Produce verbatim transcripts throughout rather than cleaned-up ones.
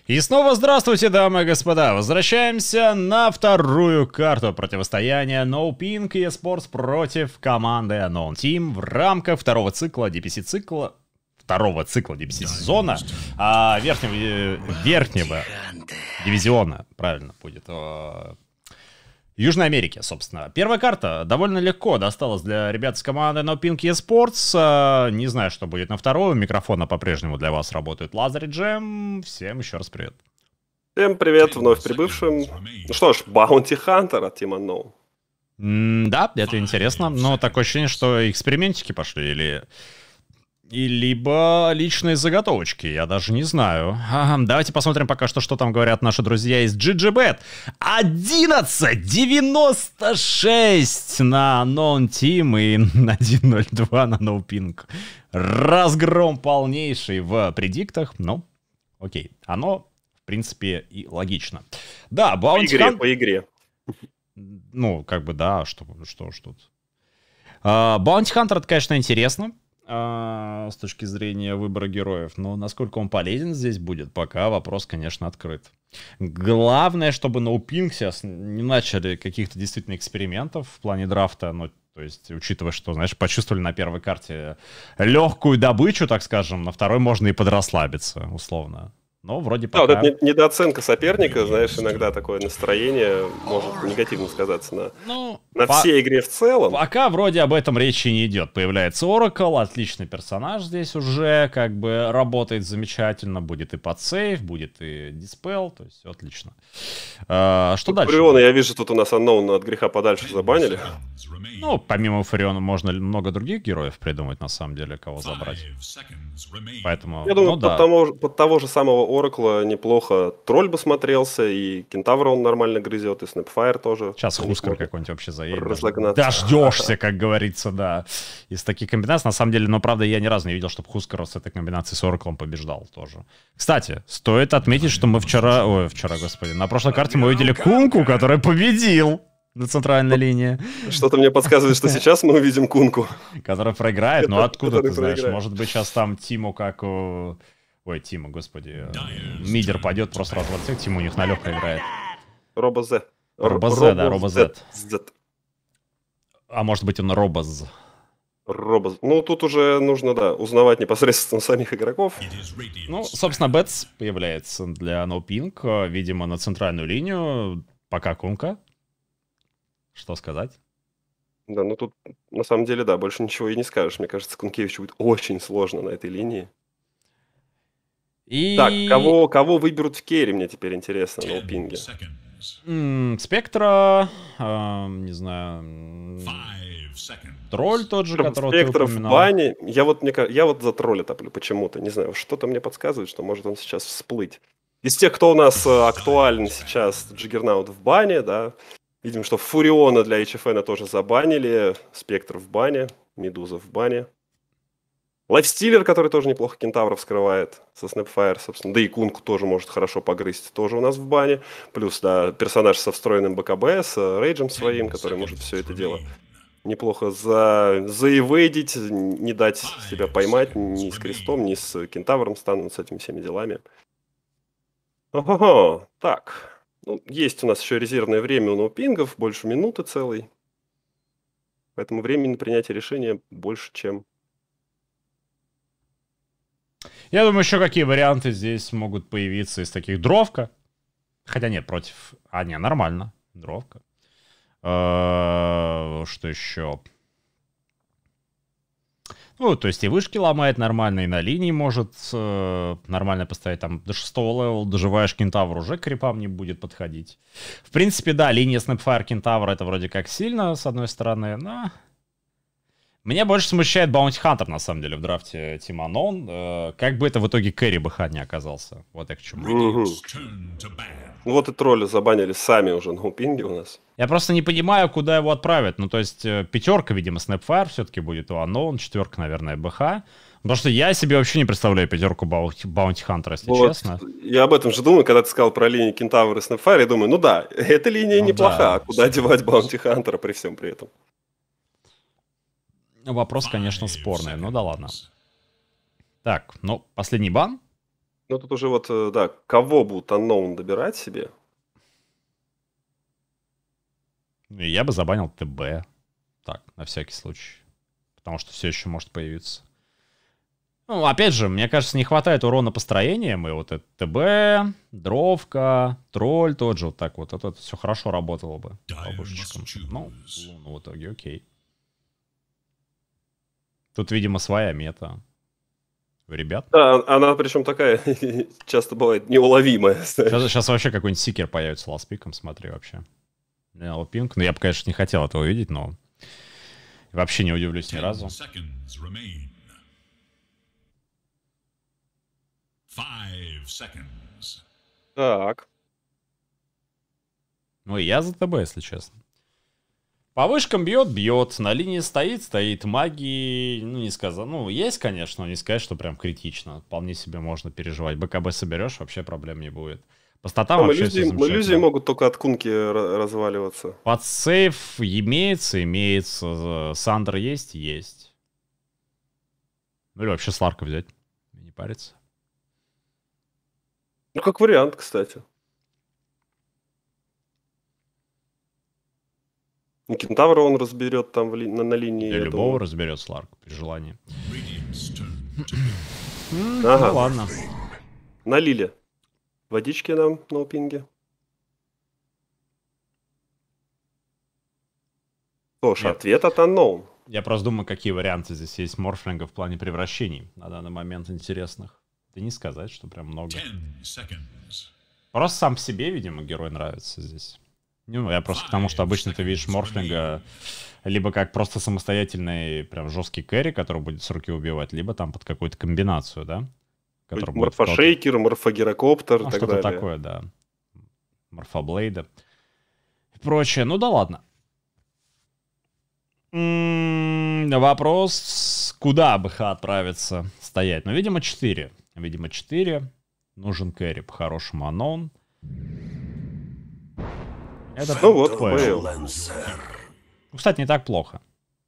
И снова здравствуйте, дамы и господа. Возвращаемся на вторую карту противостояния NoPink eSports против команды Unknown Team в рамках второго цикла ди пи си цикла, второго цикла ди пи си сезона, а, верхнего, верхнего дивизиона, правильно будет, о, Южной Америки, собственно. Первая карта довольно легко досталась для ребят с команды NoPink eSports. Не знаю, что будет на второй. У микрофона по-прежнему для вас работает Лазарь и Джем. Всем еще раз привет. Всем привет вновь прибывшим. Ну что ж, Bounty Hunter от Team Unknown. М да, это интересно. Но такое ощущение, что экспериментики пошли или... И либо личные заготовочки, я даже не знаю. Ага, давайте посмотрим пока что, что там говорят наши друзья из джи джи бет. одиннадцать девяносто шесть на Unknown Team и один ноль два на NoPink. Разгром полнейший в предиктах. Ну, окей. Оно, в принципе, и логично. Да, Bounty По игре, Hunt... по игре. Ну, как бы, да, что, что ж тут. Uh, Bounty Hunter, это, конечно, интересно. А, с точки зрения выбора героев. Но насколько он полезен здесь будет, пока вопрос, конечно, открыт. Главное, чтобы NoPink сейчас не начали каких-то действительно экспериментов в плане драфта. Ну, то есть, учитывая, что, знаешь, почувствовали на первой карте легкую добычу, так скажем, на второй можно и подрасслабиться, условно. Но вроде пока... Да, вот эта недооценка соперника, знаешь, иногда такое настроение может негативно сказаться на, ну, на по... всей игре в целом. Пока вроде об этом речи не идет. Появляется Oracle, отличный персонаж здесь уже, как бы работает замечательно. Будет и подсейв, будет и диспел, то есть все отлично. А, что дальше? Фуриона, я вижу, тут у нас Unknown от греха подальше забанили. Ну, помимо Фуриона можно много других героев придумать, на самом деле, кого забрать. Поэтому, я думаю, ну, под, да. того, под того же самого Оракла неплохо Тролль бы смотрелся, и Кентавра он нормально грызет, и Снэпфайр тоже. Сейчас Хускар какой-нибудь вообще заедет. Разогнаться. Дождешься, как говорится, да. Из таких комбинаций, на самом деле, но, правда, я ни разу не видел, чтобы Хускар с этой комбинацией с Ораклом побеждал тоже. Кстати, стоит отметить, что мы вчера... Ой, вчера, господи. На прошлой карте мы увидели Кунку, который победил на центральной линии. Что-то мне подсказывает, что сейчас мы увидим Кунку. Который проиграет. Ну, откуда ты знаешь? Может быть, сейчас там Тиму как... Ой, Тима, господи. Мидер пойдет, просто развод всех. Тим у них на легко играет. Робозе. Робозе, да, Робозе. Z. А может быть, он Робоз. Робоз. Ну, тут уже нужно, да, узнавать непосредственно самих игроков. Ну, собственно, Бэтс появляется для NoPink, видимо, на центральную линию. Пока Кунка. Что сказать? Да, ну тут, на самом деле, да, больше ничего и не скажешь. Мне кажется, Кункевичу будет очень сложно на этой линии. И... Так, кого, кого выберут в керри, мне теперь интересно, на пинге. М-м, Спектра, э, не знаю, Тролль тот же, которого ты Спектр в упоминал. бане. Я вот, мне, я вот за тролля топлю почему-то, не знаю, что-то мне подсказывает, что может он сейчас всплыть. Из тех, кто у нас актуален сейчас, Джиггернаут в бане, да, видим, что Фуриона для эйч эф эн тоже забанили, Спектр в бане, Медуза в бане. Лайфстиллер, который тоже неплохо кентавров скрывает со Снэпфайр, собственно. Да и Кунку тоже может хорошо погрызть, тоже у нас в бане. Плюс, да, персонаж со встроенным БКБ, с рейджем своим, который может все это дело неплохо за... заэвейдить, не дать себя поймать ни с крестом, ни с кентавром станут, с этими всеми делами. Ого, так. Ну, есть у нас еще резервное время у ноупингов, больше минуты целой. Поэтому времени на принятие решения больше, чем... Я думаю, еще какие варианты здесь могут появиться из таких. Дровка. Хотя нет, против... А, не, нормально. Дровка. Что еще? Ну, то есть и вышки ломает нормально, и на линии может нормально поставить. Там до шестого левела доживаешь кентавр, уже к крипам не будет подходить. В принципе, да, линия Снэпфайр кентавра это вроде как сильно, с одной стороны, но... Меня больше смущает Bounty Hunter, на самом деле, в драфте Team Unknown. Как бы это в итоге кэрри БХ не оказался. Вот я к чему. Угу. Ну вот и тролля забанили сами уже на упинге у нас. Я просто не понимаю, куда его отправят. Ну, то есть, пятерка, видимо, Снэпфайр все-таки будет у Unknown, четверка, наверное, БХ. Потому что я себе вообще не представляю пятерку Bounty Hunter, если вот, честно. Я об этом же думаю, когда ты сказал про линию Кентавр и Снэпфайр, я думаю, ну да, эта линия ну, неплоха, да. А куда девать Bounty Hunter при всем при этом? Вопрос, конечно, спорный, ну да ладно. Так, ну, последний бан. Ну, тут уже вот, э, да, кого будут Unknown добирать себе? Ну, и я бы забанил ТБ. Так, на всякий случай. Потому что все еще может появиться. Ну, опять же, мне кажется, не хватает урона построением. И вот это ТБ, дровка, тролль тот же. Вот так вот. Это, это все хорошо работало бы по бушечкам. Ну, ну, в итоге окей. Тут, видимо, своя мета. Ребят. Да, она причем такая часто бывает неуловимая. Сейчас, сейчас вообще какой-нибудь сикер появится ласпиком, смотри, вообще. Пинг. Ну, я бы, конечно, не хотел этого видеть, но вообще не удивлюсь ни разу. Так. Ну, и я за ТБ, если честно. По вышкам бьет, бьет. На линии стоит, стоит. Магии, ну, не сказал. Ну, есть, конечно, но не сказать, что прям критично. Вполне себе можно переживать. БКБ соберешь, вообще проблем не будет. По статам Там вообще иллюзии, все замечательно. иллюзии могут только от кунки ра- разваливаться. Под сейф имеется, имеется. Сандер есть, есть. Ну, или вообще Сларка взять. Не париться. Ну, как вариант, кстати. Ну, Кентавра он разберет там в ли- на, на линии. Для я любого думаю. разберет Сларк при желании. Ага. Ну ладно. Налили водички нам на упинге. Что ж, Нет. ответ от Unknown. Я просто думаю, какие варианты здесь есть морфлинга в плане превращений на данный момент интересных. Да не сказать, что прям много. Просто сам по себе, видимо, герой нравится здесь. Ну, я просто потому, что обычно ты видишь морфлинга либо как просто самостоятельный прям жесткий кэрри, который будет с руки убивать, либо там под какую-то комбинацию, да? Который будет в Морфошейкер, морфогирокоптер ну, и так что-то далее. такое, да. Морфоблейда и прочее. Ну да ладно. М, Вопрос, куда БХ отправиться стоять? Ну, видимо, четыре. Видимо, четыре. Нужен кэрри по-хорошему Unknown. Это Ну вот, ФЛ. ФЛ. Ну, кстати, не так плохо.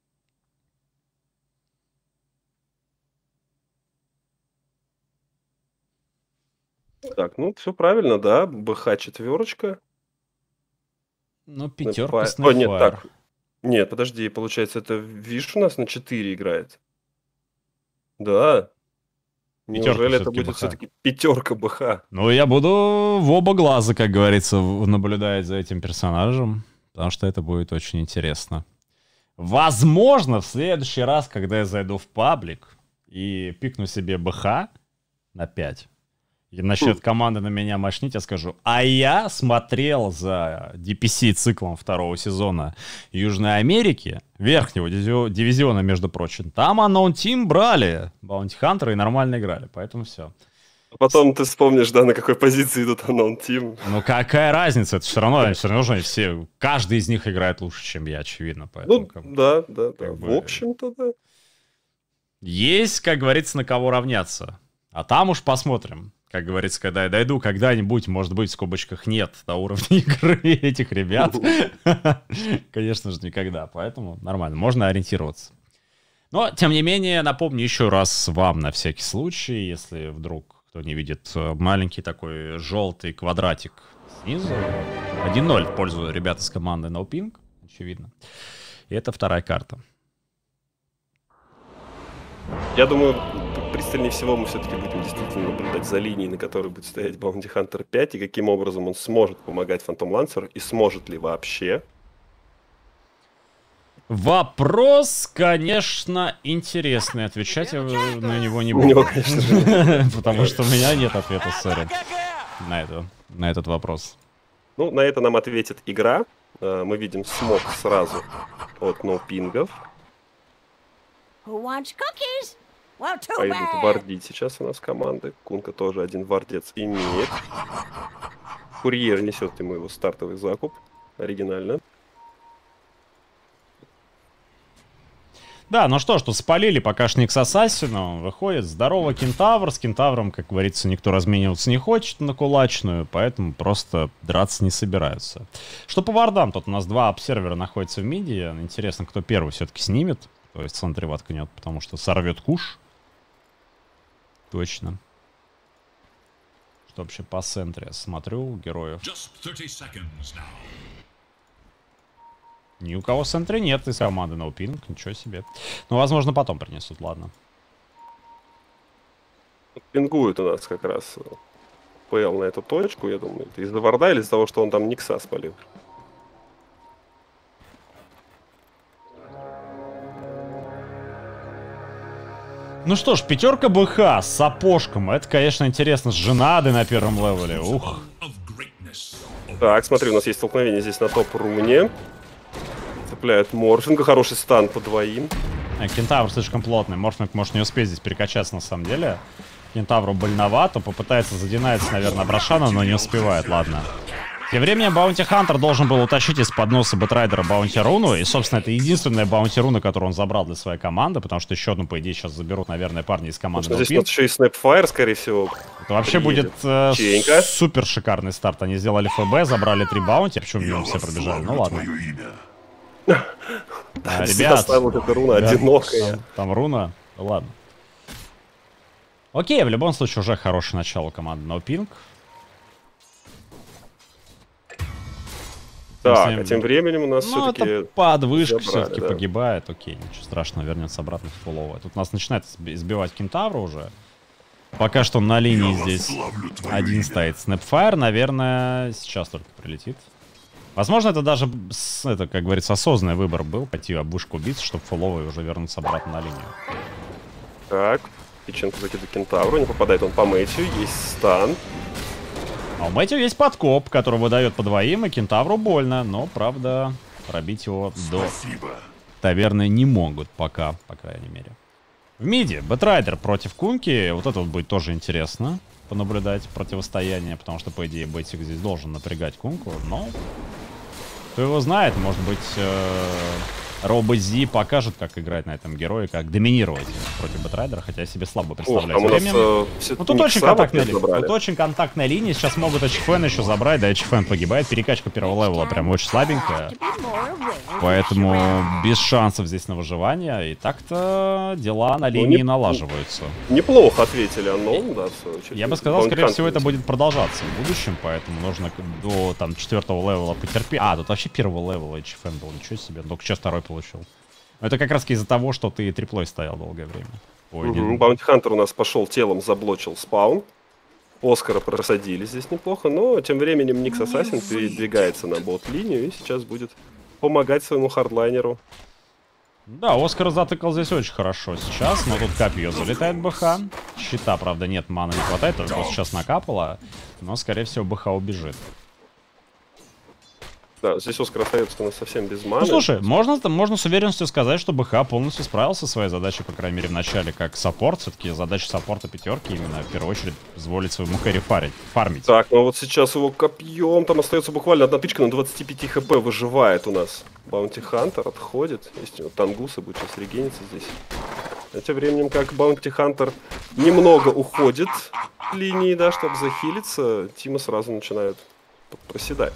Так, ну все правильно, да. БХ четверочка. Ну, пятерка О, Снэйфайр. нет, так. Нет, подожди, получается, это Виш у нас на четыре играет. Да. Пятерка Неужели это всё-таки будет БХ. все-таки пятерка БХ? Ну, я буду в оба глаза, как говорится, в- наблюдать за этим персонажем, потому что это будет очень интересно. Возможно, в следующий раз, когда я зайду в паблик и пикну себе БХ на пять, и насчет команды на меня мощнить, я скажу, а я смотрел за ди пи си циклом второго сезона Южной Америки, верхнего диви- дивизиона, между прочим. Там Unknown Team брали Bounty Hunter и нормально играли, поэтому все. А потом ты вспомнишь, да, на какой позиции идут Unknown Team. Ну какая разница, это все равно, все равно же они все, каждый из них играет лучше, чем я, очевидно. Поэтому, Ну, как бы, да, да, да. как В бы- общем-то, да. есть, как говорится, на кого равняться. А там уж посмотрим. Как говорится, когда я дойду когда-нибудь, может быть, в скобочках нет до уровня игры этих ребят. Конечно же, никогда. Поэтому нормально, можно ориентироваться. Но, тем не менее, напомню еще раз вам на всякий случай, если вдруг кто не видит, э, маленький такой желтый квадратик снизу. один ноль в пользу ребят из команды NoPing, очевидно. И это вторая карта. Я думаю, п- пристальнее всего мы все-таки будем действительно наблюдать за линией, на которой будет стоять Bounty Hunter пять, и каким образом он сможет помогать Phantom Lancer, и сможет ли вообще. Вопрос, конечно, интересный. Отвечать я на него не У него, буду. конечно же, нет. Потому что у меня нет ответа, сори, на, это, на этот вопрос. Ну, на это нам ответит игра. Э, Мы видим смог сразу от NoPing'ов. Who wants cookies? Well, too Пойдут bad. вардить сейчас у нас команды. Кунка тоже один вардец имеет. Курьер несет ему его стартовый закуп. Оригинально. Да, ну что ж, тут спалили пока шник с Ассасином. Выходит, здорово, Кентавр. С Кентавром, как говорится, никто размениваться не хочет на кулачную, поэтому просто драться не собираются. Что по вардам? Тут у нас два обсервера находятся в миде. Интересно, кто первый все-таки снимет. То есть в центре воткнет, потому что сорвет куш. Точно. Что вообще по центре? Смотрю героев. Ни у кого в центре нет из команды NoPink. Ничего себе. Ну, возможно, потом принесут, ладно. Пингует у нас как раз ПЛ на эту точку, я думаю. Это из-за варда или из-за того, что он там Никса спалил? Ну что ж, пятерка БХ с сапожком. Это, конечно, интересно. С Женадой на первом левеле. Ух. Так, смотри, у нас есть столкновение здесь на топ-руне. Цепляют Морфинга. Хороший стан по двоим. А, Кентавр слишком плотный. Морфинг может не успеть здесь перекачаться на самом деле. Кентавру больновато. Попытается задинаться, наверное, Брошана, но не успевает. Ладно. Тем временем Баунти Хантер должен был утащить из-под носа Бэтрайдера Баунти Руну. И, собственно, это единственная Баунти Руна, которую он забрал для своей команды. Потому что еще одну, по идее, сейчас заберут, наверное, парни из команды. Здесь вот еще и Снэпфайр, скорее всего. Это вообще будет э, супер шикарный старт. Они сделали ФБ, забрали три Баунти. Причем мимо все пробежали. Ну ладно. А, ребят, вот эта руна одинокая. Там, там руна. Ну ладно. Окей, в любом случае уже хорошее начало команды NoPink. Так, а тем временем у нас ну, все-таки... подвышка все-таки да. погибает. Окей, ничего страшного, вернется обратно в фуловое. Тут нас начинает избивать Кентавра уже. Пока что на линии здесь один стоит Снэпфайр. Наверное, сейчас только прилетит. Возможно, это даже, это, как говорится, осознанный выбор был. Пойти об вышку биться, чтобы фуловый уже вернуться обратно на линию. Так, Пиченко закидывает Кентавру. Не попадает он по Мэтью. Есть стан. А у Мэтью есть подкоп, который выдает по двоим, и Кентавру больно. Но, правда, пробить его до таверны не могут пока, по крайней мере. В миде Бэтрайдер против Кунки. Вот это вот будет тоже интересно понаблюдать противостояние, потому что, по идее, Бэтик здесь должен напрягать Кунку. Но кто его знает, может быть, Робо Зи покажет, как играть на этом герое, как доминировать против Бэтрайдера, хотя я себе слабо представляю. Ох, нас, э, ну, тут, очень контактная ли... тут очень контактная линия, сейчас могут эйч эф эн еще забрать, да, эйч эф эн погибает, перекачка первого левела прям очень слабенькая, поэтому без шансов здесь на выживание, и так-то дела на линии ну, не... налаживаются. Неплохо ответили Unknown, да, в свою очередь. Я бы сказал, скорее всего, это будет продолжаться в будущем, поэтому нужно до там четвертого левела потерпеть. А, тут вообще первого левела эйч эф эн был, ничего себе, только сейчас второй получил. Но это как раз из-за того, что ты триплой стоял долгое время. Угу. Баунти Хантер у нас пошел телом, заблочил спаун. Оскара просадили здесь неплохо, но тем временем Никс Ассасин передвигается на бот-линию и сейчас будет помогать своему хардлайнеру. Да, Оскар затыкал здесь очень хорошо сейчас, но тут копье залетает БХ. Щита, правда, нет, маны не хватает, только вот сейчас накапало, но, скорее всего, БХ убежит. Да, здесь Оскар остается у нас совсем без маны. Ну, слушай, можно, можно с уверенностью сказать, что БХ полностью справился со своей задачей, по крайней мере, в начале, как саппорт. Все-таки задача саппорта пятерки именно, в первую очередь, позволить своему кэри фарить, фармить. Так, ну вот сейчас его копьем, там остается буквально одна тычка на двадцати пяти хп, выживает у нас. Баунти Хантер отходит. Есть у него Тангуса, будет сейчас регениться здесь. А тем временем, как Баунти Хантер немного уходит в линии, да, чтобы захилиться, Тима сразу начинают проседать.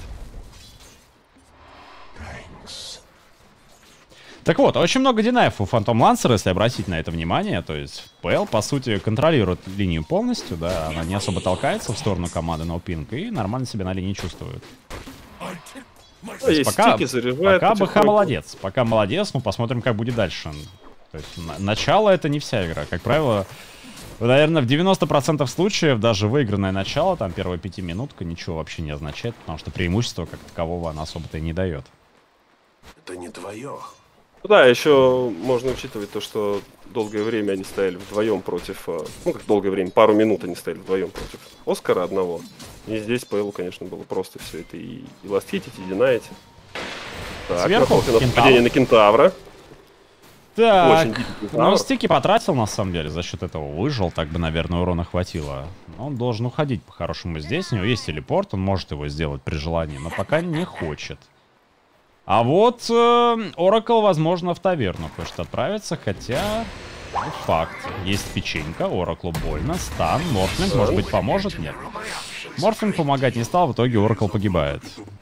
Так вот, очень много динаев у Фантом Лансера, если обратить на это внимание. То есть ПЛ, по сути, контролирует линию полностью, да, она не особо толкается в сторону команды NoPink и нормально себя на линии чувствует. То есть пока пока БХ молодец, пока молодец, ну посмотрим, как будет дальше. То есть на, начало это не вся игра. Как правило, наверное, в девяноста процентах случаев даже выигранное начало, там первая пятиминутка, ничего вообще не означает, потому что преимущества как такового она особо-то и не дает. Это не твое. Да, еще можно учитывать то, что долгое время они стояли вдвоем против... Ну, как долгое время, пару минут они стояли вдвоем против Оскара одного. И здесь ПЛу, конечно, было просто все это и, и ластхитить, и динать. Так, сверху нападение на Кентавра. Так, ну стики потратил на самом деле, за счет этого выжил, так бы, наверное, урона хватило. Но он должен уходить по-хорошему здесь, у него есть телепорт, он может его сделать при желании, но пока не хочет. А вот Оракл, э, возможно, в таверну хочет отправиться, хотя... Ну, факт. Есть печенька, Ораклу больно, стан, Морфлинг, может быть, поможет? Нет. Морфлинг помогать не стал, в итоге Оракл погибает.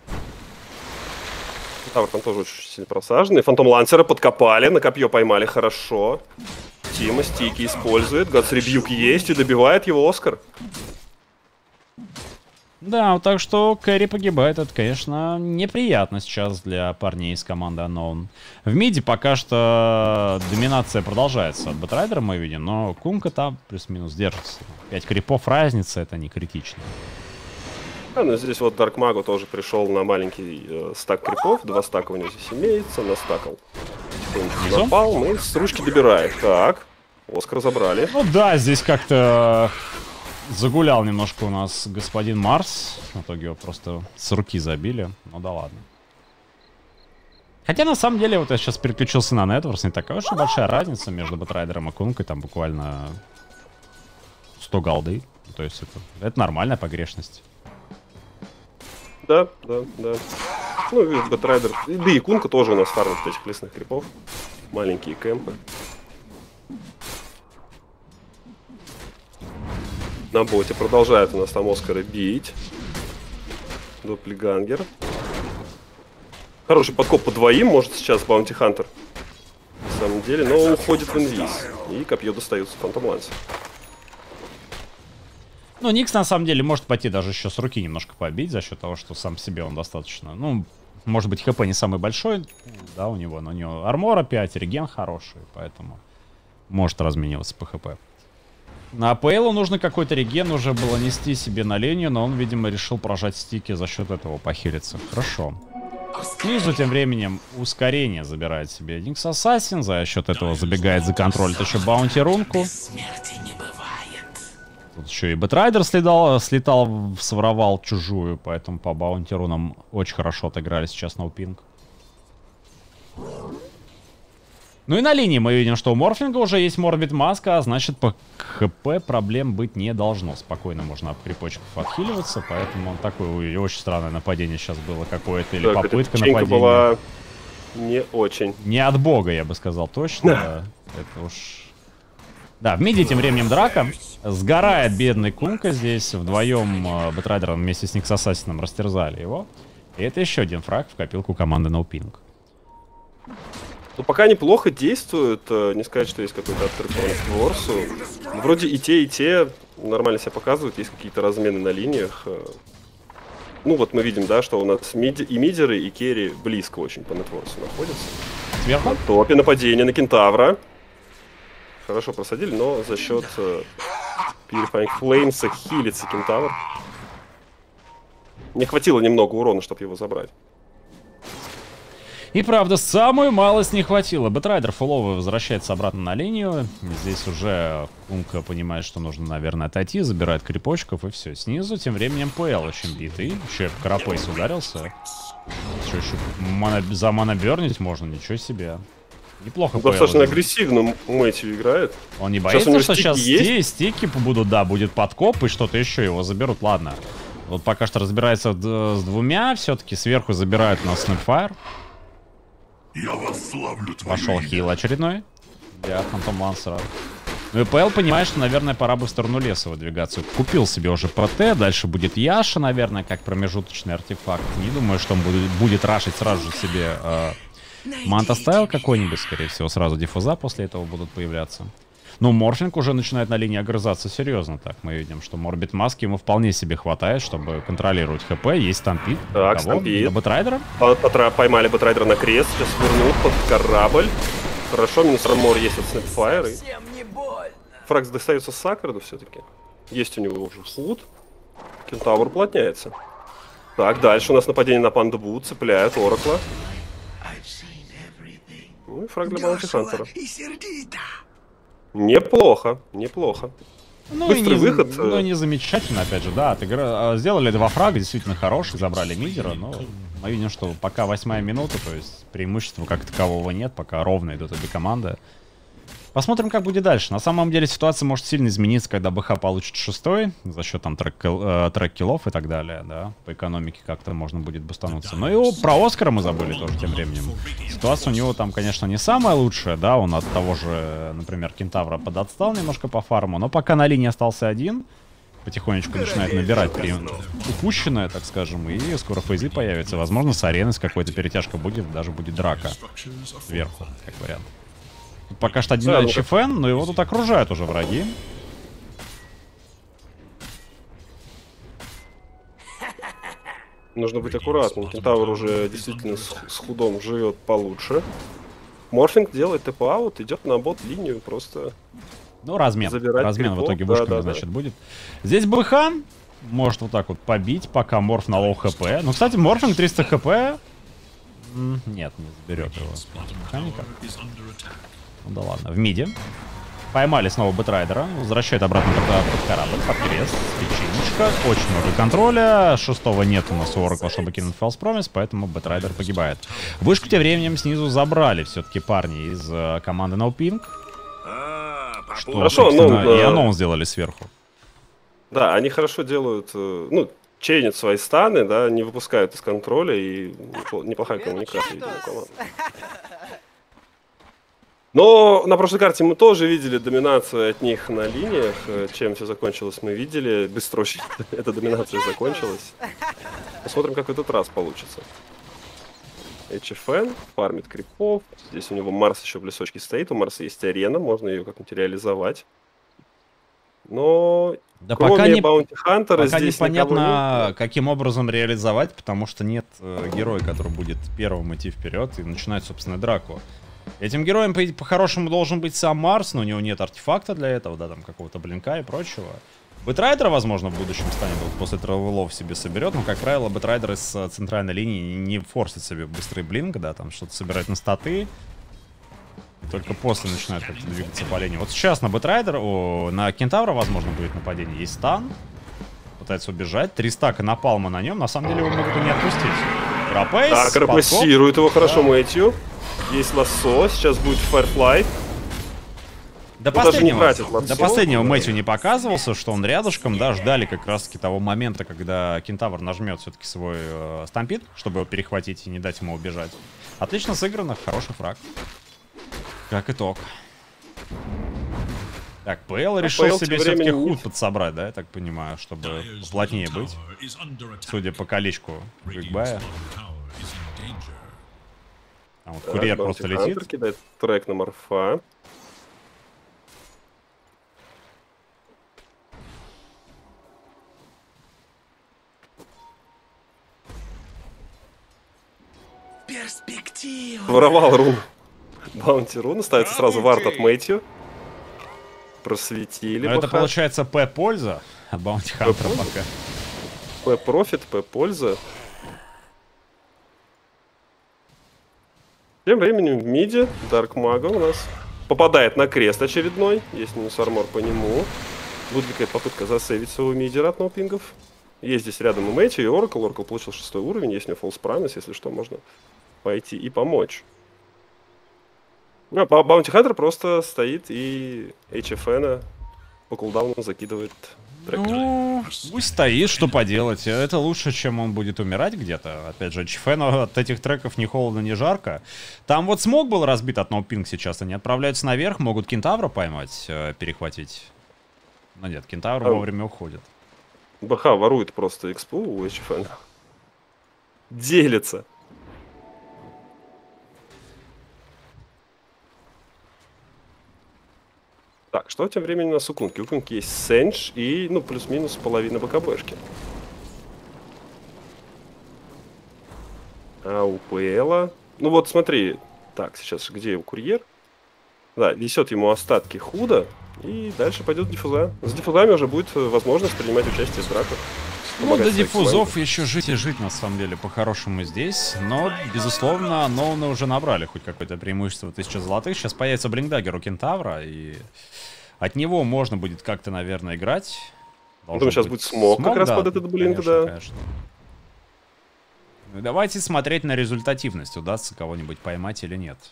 Тавр там тоже очень сильно просаженный. Фантом Лансера подкопали, на копье поймали хорошо. Тима стики использует, God's Rebuke есть и добивает его Оскар. Да, так что Кэрри погибает, это, конечно, неприятно сейчас для парней из команды Unknown. В миде пока что доминация продолжается от Бэтрайдера, мы видим, но Кунка там плюс-минус держится. пять крипов разница, это не критично. Да, ну здесь вот Дарк Магу тоже пришел на маленький э, стак крипов, два стака у него здесь имеется, настакал. Потихонечку напал, мы с ручки добираем. Так, Оскар забрали. Ну да, здесь как-то... Загулял немножко у нас господин Марс. В итоге его просто с руки забили. Ну да ладно. Хотя на самом деле вот я сейчас переключился на Нетворс. Не такая уж и большая разница между Бэтрайдером и Кункой. Там буквально сто голды. То есть это, это нормальная погрешность. Да, да, да. Ну и Бэтрайдер. Да и Кунка тоже у нас фармит этих лесных крипов. Маленькие кемпы. На боте продолжает у нас там Оскара бить. Доплигангер. Хороший подкоп по двоим, может сейчас Баунти Хантер. На самом деле, но он уходит в инвиз. И копье достается Фантом Лансе. Ну, Никс на самом деле может пойти даже еще с руки немножко побить, за счет того, что сам себе он достаточно... Ну, может быть, хп не самый большой, да, у него, но у него армора пять, реген хороший, поэтому может размениваться по хп. На Пейлу нужно какой-то реген уже было нести себе на линию, но он, видимо, решил прожать стики за счет этого похилиться. Хорошо. Снизу тем временем ускорение забирает себе Никс Ассасин, за счет этого забегает за контроль еще Баунти Рунку. Тут еще и Бэтрайдер слетал, слетал, своровал чужую, поэтому по Баунти Рунам очень хорошо отыграли сейчас Ноупинк. Ну и на линии мы видим, что у Морфлинга уже есть Морбид Маска, а значит по ХП проблем быть не должно. Спокойно можно от крипочков отхиливаться, поэтому такое очень странное нападение сейчас было какое-то, или так, попытка нападения. Была не очень. Не от бога, я бы сказал, точно. Да. Это уж... Да, в миде тем временем драка. Сгорает бедный Кунка здесь. Вдвоем Бэтрайдером вместе с Никс Ассасином растерзали его. И это еще один фраг в копилку команды NoPink. Ну, пока неплохо действуют. Не сказать, что есть какой-то открытый урон к Ворсу. Вроде и те, и те нормально себя показывают. Есть какие-то размены на линиях. Ну, вот мы видим, да, что у нас мид... и мидеры, и керри близко очень по нетворсу находятся. Сверху? На топе нападение на Кентавра. Хорошо просадили, но за счет uh, Purifying Flames хилится Кентавр. Не хватило немного урона, чтобы его забрать. И правда, самую малость не хватило. Бэтрайдер фуловый возвращается обратно на линию. Здесь уже Кунка понимает, что нужно, наверное, отойти, забирает крипочков и все. Снизу тем временем ПЛ очень битый. Еще Карапейс ударился. Что еще мана... за манабернить можно? Ничего себе. Неплохо. Ну, достаточно агрессивно Мэтью играет. Он не боится, сейчас что сейчас есть? стики будут, да, будет подкоп и что-то еще, его заберут, ладно. Вот пока что разбирается с двумя, все-таки сверху забирают у нас Снэпфайр. Пошел хил очередной для Фантом Лансера. Ну и ПЛ понимает, что, наверное, пора бы в сторону леса выдвигаться. Купил себе уже ПТ, дальше будет Яша, наверное, как промежуточный артефакт. Не думаю, что он будет, будет рашить сразу же себе... Э, Манта Стайл какой-нибудь, скорее всего, сразу диффуза после этого будут появляться. Но Морфлинг уже начинает на линии огрызаться серьезно. Так, мы видим, что Морбид Маски ему вполне себе хватает, чтобы контролировать ХП. Есть стампит. Так, стампит. Бэтрайдера. Поймали Бэтрайдера на крест. Сейчас вернут под корабль. Хорошо, минус армор есть от Снэпфайра. Фракс достается Сакраду все-таки. Есть у него уже худ. Кентавр уплотняется. Так, дальше у нас нападение на Панда Бу. Цепляет Оракла. Ну и фраг для Баунти Хантера. Неплохо, неплохо. Ну, Быстрый и не, выход. Ну, не замечательно, опять же, да. Отыгра... Сделали два фрага, действительно хорошие, забрали мидера, но мы видим, что пока восьмая минута, то есть преимущества как такового нет, пока ровно идут обе команды. Посмотрим, как будет дальше. На самом деле ситуация может сильно измениться, когда БХ получит шестой, за счет там трек-киллов трек и так далее, да. По экономике как-то можно будет бустануться. Но и про Оскара мы забыли тоже тем временем. Ситуация у него там, конечно, не самая лучшая, да. Он от того же, например, Кентавра подотстал немножко по фарму, но пока на линии остался один, потихонечку начинает набирать при... упущенное, так скажем, и скоро фейзы появятся. Возможно, с арены с какой-то перетяжка будет, даже будет драка сверху, как вариант. Пока что один да, ЧФН, но его тут окружают уже враги. Нужно быть аккуратным. Кентавр уже действительно с, с худом живет получше. Морфинг делает тэп-аут, идет на бот-линию, просто... Ну, размен. Забирать Размен крипов. в итоге Да, вышками, да, да. значит, будет. Здесь БХ может вот так вот побить, пока Морф на лоу хп. Ну, кстати, Морфинг триста хп... М, Нет, не заберет его. Механика. Ну да ладно. В миде. Поймали снова Бэтрайдера. Возвращает обратно под, под корабль, под крест. Печенечка. Очень много контроля. Шестого нет у нас у Оракла, чтобы кинуть False Promise, поэтому Бэтрайдер погибает. Вышку тем временем снизу забрали все-таки парни из uh, команды No Pink. Что, Хорошо, собственно, ну, и да. анонс сделали сверху. Да, они хорошо делают, э, ну, чейнят свои станы, да, не выпускают из контроля, и непло- неплохая коммуникация, видимо, у команды. Но на прошлой карте мы тоже видели доминацию от них на линиях. Э, Чем все закончилось, мы видели. Быстро очень эта доминация закончилась. Посмотрим, как в этот раз получится. эйч эф эн фармит крипов. Здесь у него Марс еще в лесочке стоит. У Марса есть арена, можно ее как-нибудь реализовать. Но Да кроме пока не, Баунти Хантера пока здесь никого непонятно, нет. каким образом реализовать, потому что нет э, героя, который будет первым идти вперед и начинать, собственно, драку. Этим героем, по- по-хорошему, должен быть сам Марс, но у него нет артефакта для этого, да, там, какого-то блинка и прочего. Бэтрайдер, возможно, в будущем станет, вот после травелов себе соберет, но, как правило, Бэтрайдер из э, центральной линии не форсит себе быстрый блинк, да, там, что-то собирать на статы. И только после начинают как-то двигаться по линии. Вот сейчас на Бэтрайдер, о, на Кентавра, возможно, будет нападение. Есть стан. Пытается убежать. Три стака напалма на нем. На самом деле его могут и не отпустить. Крапейс. Так, репрессирует его хорошо Мэтью. Есть лассо, сейчас будет Firefly. До Он даже не последнего, тратит лассо. до последнего Мэтью не показывался, что он рядышком, да, ждали как раз-таки того момента, когда Кентавр нажмет все-таки свой э, стампит, чтобы его перехватить и не дать ему убежать. Отлично сыграно, хороший фраг. Как итог. Так, ПЛ решил ПЛ себе тем все-таки временем худ подсобрать, да, я так понимаю, чтобы плотнее быть. Судя по колечку Бигбая. Там вот курьер Так, просто Bounty Hunter летит. кидает трек на Морфа. Перспектива. Воровал рун. Баунти рун. Ставится сразу вард от Мэтью. Просветили. Но это Баха. получается П-польза от Баунти Хантера пока. П-профит, П-польза. Тем временем в миде Дарк Мага у нас попадает на крест очередной. Есть минус армор по нему. Будет какая-то попытка засейвить своего мидера от ноупингов. Есть здесь рядом и Мэтью, и Оракл. Оракл получил шестой уровень. Есть у него False Promise, если что, можно пойти и помочь. Ну, а Баунти Хантер просто стоит и эйч эф эн по кулдауну закидывает трек. Ну, пусть стоит, что поделать. Это лучше, чем он будет умирать где-то. Опять же, Чифену от этих треков ни холодно, ни жарко. Там вот смог был разбит от ноупинг сейчас. Они отправляются наверх, могут Кентавра поймать, э, перехватить. Но нет, Кентавр А. вовремя уходит. БХ ворует просто экспу у эйч эф эн. Делится. Так, что тем временем у нас у Кунки? У Кунки есть Сэндж и, ну, плюс-минус половина БКБшки. А у ПЛа... Ну вот смотри, так, сейчас где его курьер? Да, несет ему остатки худа, и дальше пойдет диффуза. С диффузами уже будет возможность принимать участие в драках. Ну, Помогать до своей диффузов еще жить и жить, на самом деле, по-хорошему здесь. Но, безусловно, ноуны уже набрали хоть какое-то преимущество. Тысяча золотых. Сейчас появится Блинкдаггер у Кентавра, и от него можно будет как-то, наверное, играть. Я думаю, сейчас будет смог как раз под этот блинк, конечно, да. конечно. Ну, давайте смотреть на результативность, удастся кого-нибудь поймать или нет.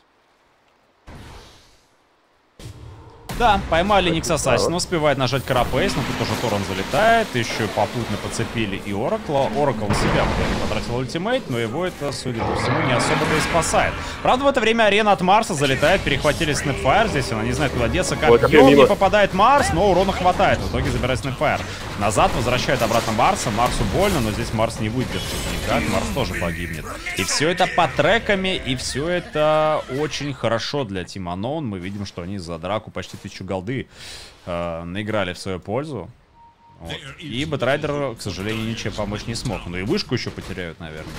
Да, поймали Никс Ассасина, успевает нажать Карапейс, но тут тоже Торрен залетает, еще попутно подцепили и Оракла. Оракл себя в итоге потратил ультимейт, но его это, судя по всему, не особо-то и спасает. Правда, в это время арена от Марса залетает, перехватили Снэпфайр, здесь она не знает, куда деться, Ой, как я копьем мимо. не попадает Марс, но урона хватает, в итоге забирает Снэпфайр. Назад возвращает обратно Марса, Марсу больно, но здесь Марс не выдержит никак, Марс тоже погибнет. И все это по треками, и все это очень хорошо для Team Unknown. Мы видим, что они за драку почти тысячу голды э, наиграли в свою пользу. Вот. И Бэтрайдер, к сожалению, ничем помочь не смог. Ну и вышку еще потеряют, наверное.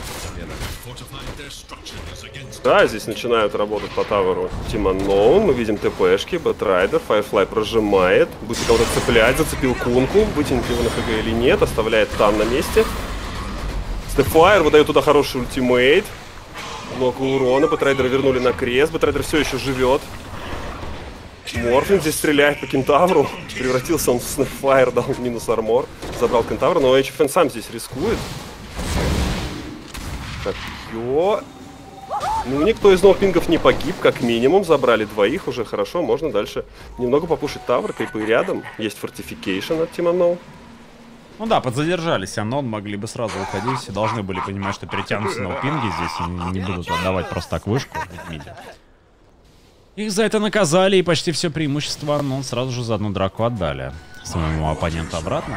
Да, здесь начинают работать по таверу Team Unknown. Мы видим ТПшки, Бэтрайдер, Firefly прожимает. Будет кого-то цеплять, зацепил Кунку. Вытянет его на ХГ или нет, оставляет Тан на месте. Стефайр выдает туда хороший ультимейт. Много урона, Бэтрайдера вернули на крест. Бэтрайдер все еще живет. Морфлинг здесь стреляет по кентавру. Превратился он в Снэпфайр, дал минус армор. Забрал кентавра, но эйч эф эн сам здесь рискует. Так, ё... Ну, никто из ноупингов не погиб, как минимум. Забрали двоих, уже хорошо. Можно дальше немного попушить тавр. Крипы рядом. Есть фортификейшн от Team Unknown. Ну да, подзадержались. Unknown могли бы сразу уходить. Должны были понимать, что перетянутся ноупинги здесь и не будут отдавать просто так вышку в миде. Их за это наказали, и почти все преимущество Unknown сразу же за одну драку отдали своему оппоненту обратно.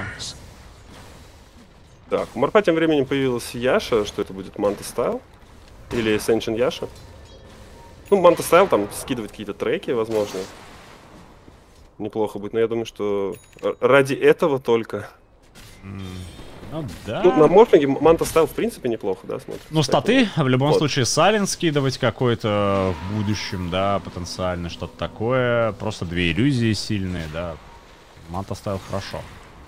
Так, у Марпа тем временем появилась Яша. Что это будет, Манта Стайл? Или Сенчен Яша? Ну, Манта Стайл, там, скидывать какие-то треки, возможно. Неплохо будет, но я думаю, что ради этого только... Ну да. Ну, на морфинге Манта Стайл в принципе неплохо, да, смотрит. Ну, статы, в любом вот. случае, Сален скидывать какой-то в будущем, да, потенциально, что-то такое. Просто две иллюзии сильные, да. Манта Стайл хорошо.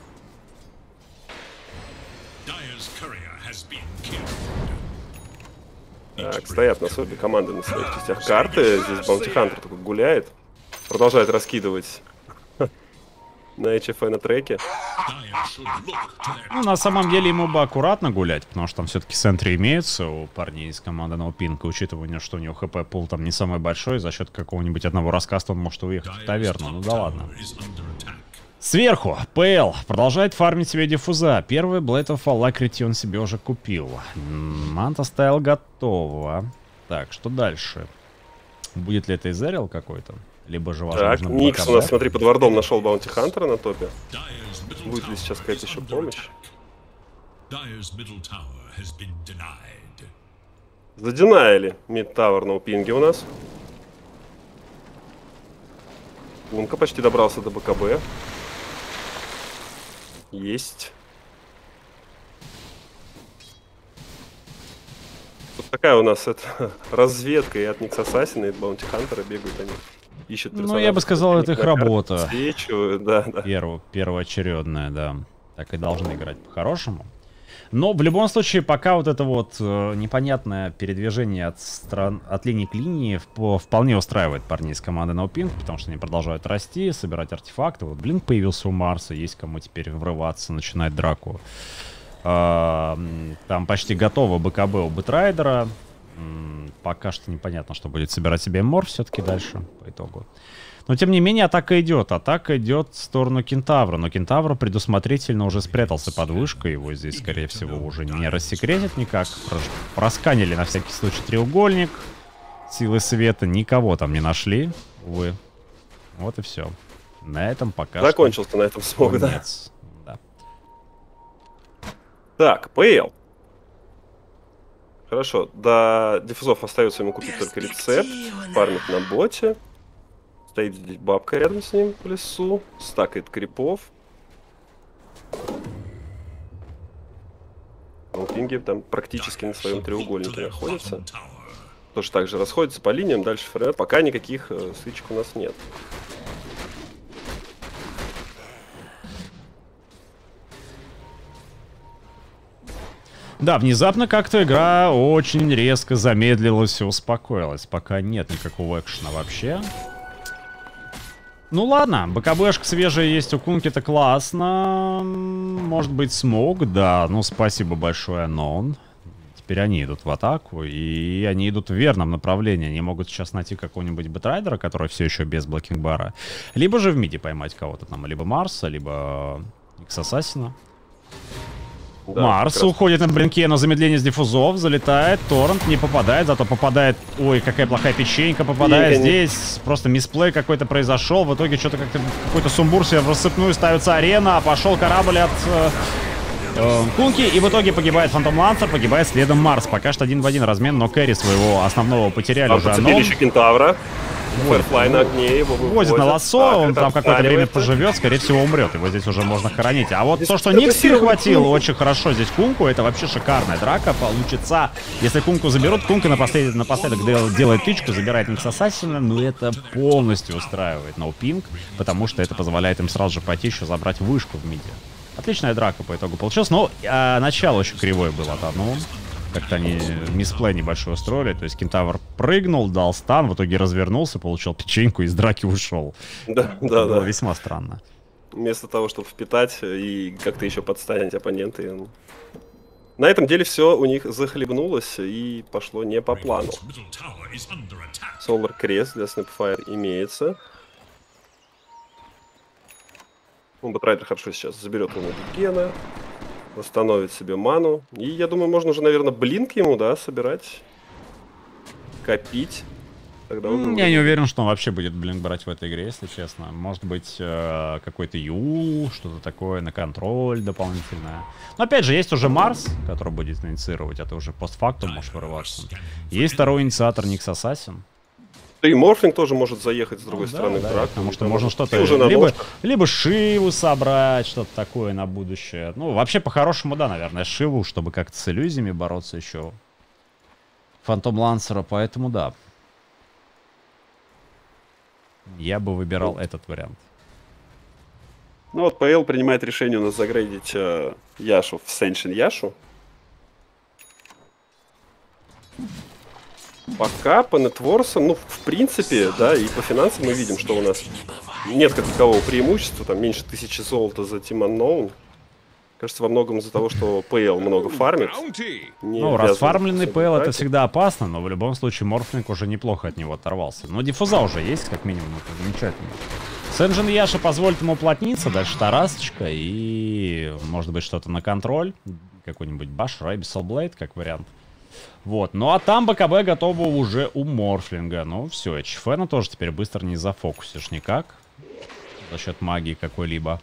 Так, стоят на сопе команды на своих частях карты. Здесь Баунти Хантер такой гуляет. Продолжает раскидывать на эйч эф на треке. Ну, на самом деле, ему бы аккуратно гулять, потому что там все-таки центры имеются у парней из команды NoPink, учитывая, что у него хп пул там не самый большой, за счет какого-нибудь одного раскаста он может уехать в таверну. Ну да ладно. Сверху, ПЛ продолжает фармить себе диффуза. Первый Blade of Alacrity он себе уже купил. Манта Стайл готова. Так, что дальше? Будет ли это Изерил какой-то? Либо же важно... Так, Никс у нас, смотри, под вардом нашел Баунти Хантера на топе. Будет ли сейчас какая-то еще помощь? Задинаяли мид тавер на пинге у нас. Лунка почти добрался до БКБ. Есть. Вот такая у нас это разведка, и от Никс Ассасина, и от Баунти Хантера бегают они. Ищут персонажей. Ну, я бы сказал, это их работа. Свечу, да, да. Перво, первоочередная, да. Так и должны играть по-хорошему. Но в любом случае, пока вот это вот э, непонятное передвижение от, стран, от линии к линии в, вполне устраивает парней из команды NoPink, потому что они продолжают расти, собирать артефакты. Вот Блинк появился у Марса, есть кому теперь врываться, начинать драку. Э, там почти готово БКБ у Бэтрайдера. Пока что непонятно, что будет собирать себе морф все-таки дальше, по итогу. Но, тем не менее, атака идет. Атака идет в сторону Кентавра. Но Кентавр предусмотрительно уже спрятался под вышкой. Его здесь, скорее всего, уже не рассекретят никак. Просканили на всякий случай треугольник. Силы света. Никого там не нашли. Увы. Вот и все. На этом пока закончился что... на этом смог, да? да. Так, ПЛ. Хорошо, до диффузов остается ему купить только рецепт. Фармит на боте. Стоит здесь бабка рядом с ним в лесу. Стакает крипов. Пинги там практически на своем треугольнике находится. Тоже так же расходится по линиям. Дальше ФР. Пока никаких э, стычек у нас нет. Да, внезапно как-то игра очень резко замедлилась и успокоилась. Пока нет никакого экшена вообще. Ну ладно, БКБшка свежая есть у Кунки, это классно. Может быть смог, да. Ну спасибо большое, Unknown. Теперь они идут в атаку, и они идут в верном направлении. Они могут сейчас найти какого-нибудь Бэтрайдера, который все еще без блокинг-бара. Либо же в миде поймать кого-то там, либо Марса, либо Икс Ассасина. Да, Марс уходит на блинке, на замедление с диффузов, залетает, торрент не попадает, зато попадает, ой, какая плохая печенька, попадает и здесь, просто мисплей какой-то произошел, в итоге что-то как-то какой-то сумбур себе в рассыпную ставится арена, пошел корабль от э, э, Кунки, и в итоге погибает Фантом Лансер, погибает следом Марс, пока что один в один размен, но кэрри своего основного потеряли а уже Unknown. Еще Кентавра. Фэрфлай на огне, его вывозит на лассо, так, он там какое-то время поживет, скорее всего умрет, его здесь уже можно хоронить. А вот здесь то, что Никс перехватил, очень хорошо здесь Кунку, это вообще шикарная драка получится. Если Кунку заберут, Кунка напоследок, напоследок делает тычку, забирает Никс Ассасина, но это полностью устраивает ноупинг, потому что это позволяет им сразу же пойти еще забрать вышку в миде. Отличная драка по итогу получилась, но а, начало очень кривое было от Unknown. Как-то они мисплей небольшой устроили. То есть Кентавр прыгнул, дал стан, в итоге развернулся, получил печеньку и из драки ушел. Да, да, было да. весьма странно. Вместо того, чтобы впитать и как-то еще подставить оппонента. На этом деле все у них захлебнулось и пошло не по плану. Solar Crest для Snapfire имеется. Бэтрайдер хорошо сейчас заберет его Гена. Восстановит себе ману. И я думаю, можно уже, наверное, блинк ему, да, собирать. Копить. Тогда он Я не уверен, что он вообще будет блинк брать в этой игре, если честно. Может быть, э, какой-то Ю, что-то такое на контроль дополнительное. Но опять же, есть уже Марс, который будет инициировать. Это уже постфактум может вырываться. Есть второй инициатор Никс Ассасин. Да и Морфлинг тоже может заехать с другой ну, стороны да, в да, драк. потому что можно что-то уже либо, либо Шиву собрать, что-то такое на будущее. Ну, вообще, по-хорошему, да, наверное, Шиву, чтобы как-то с иллюзиями бороться еще. Фантом Лансера, поэтому да. Я бы выбирал ну. этот вариант. Ну вот ПЛ принимает решение у нас загрейдить э, Яшу в Сеншин Яшу. Пока по нетворсам, ну, в принципе, да, и по финансам мы видим, что у нас нет как такового преимущества, там меньше тысячи золота за Team Unknown. Кажется, во многом из-за того, что ПЛ много фармит. Ну, расфармленный ПЛ это всегда опасно, но в любом случае Морфлинг уже неплохо от него оторвался. Но диффуза уже есть, как минимум, это замечательно. Сенджин Яша позволит ему уплотниться, дальше Тарасочка и, может быть, что-то на контроль. Какой-нибудь Баш, Райби, Солблейд, как вариант. Вот, ну а там БКБ готово уже у Морфлинга. Ну все, Эчфена тоже теперь быстро не зафокусишь никак. За счет магии какой-либо.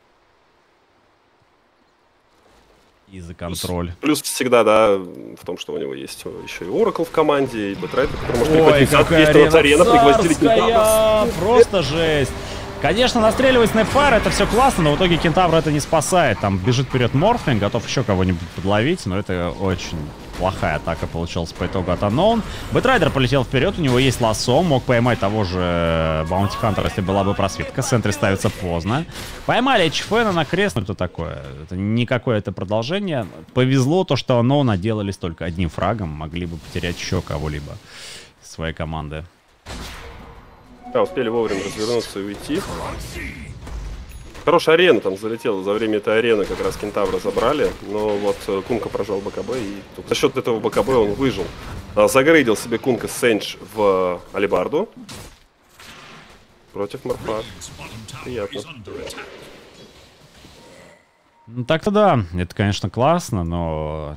И за контроль. Плюс, плюс всегда, да, в том, что у него есть еще и Оракл в команде, и Бэтрайдер, который может Ой, какая арена, арена царская, просто жесть. Конечно, настреливать Снэпфайр, это все классно, но в итоге Кентавр это не спасает. Там бежит вперед Морфлинг, готов еще кого-нибудь подловить, но это очень плохая атака получилась по итогу от Unknown. Бэтрайдер полетел вперед, у него есть лассо, мог поймать того же Баунти Хантера, если была бы просветка. В центре ставится поздно. Поймали Эчфена на крест, ну это такое, это не какое-то продолжение. Повезло то, что Unknown отделались только одним фрагом, могли бы потерять еще кого-либо из своей команды. Да, успели вовремя развернуться и уйти. Хорошая арена там залетела. За время этой арены как раз Кентавра забрали. Но вот Кунка прожал БКБ. И за счет этого БКБ он выжил. Загрейдил себе Кунка Сендж в алибарду. Против Морфа. Приятно. Ну так-то да. Это, конечно, классно, но...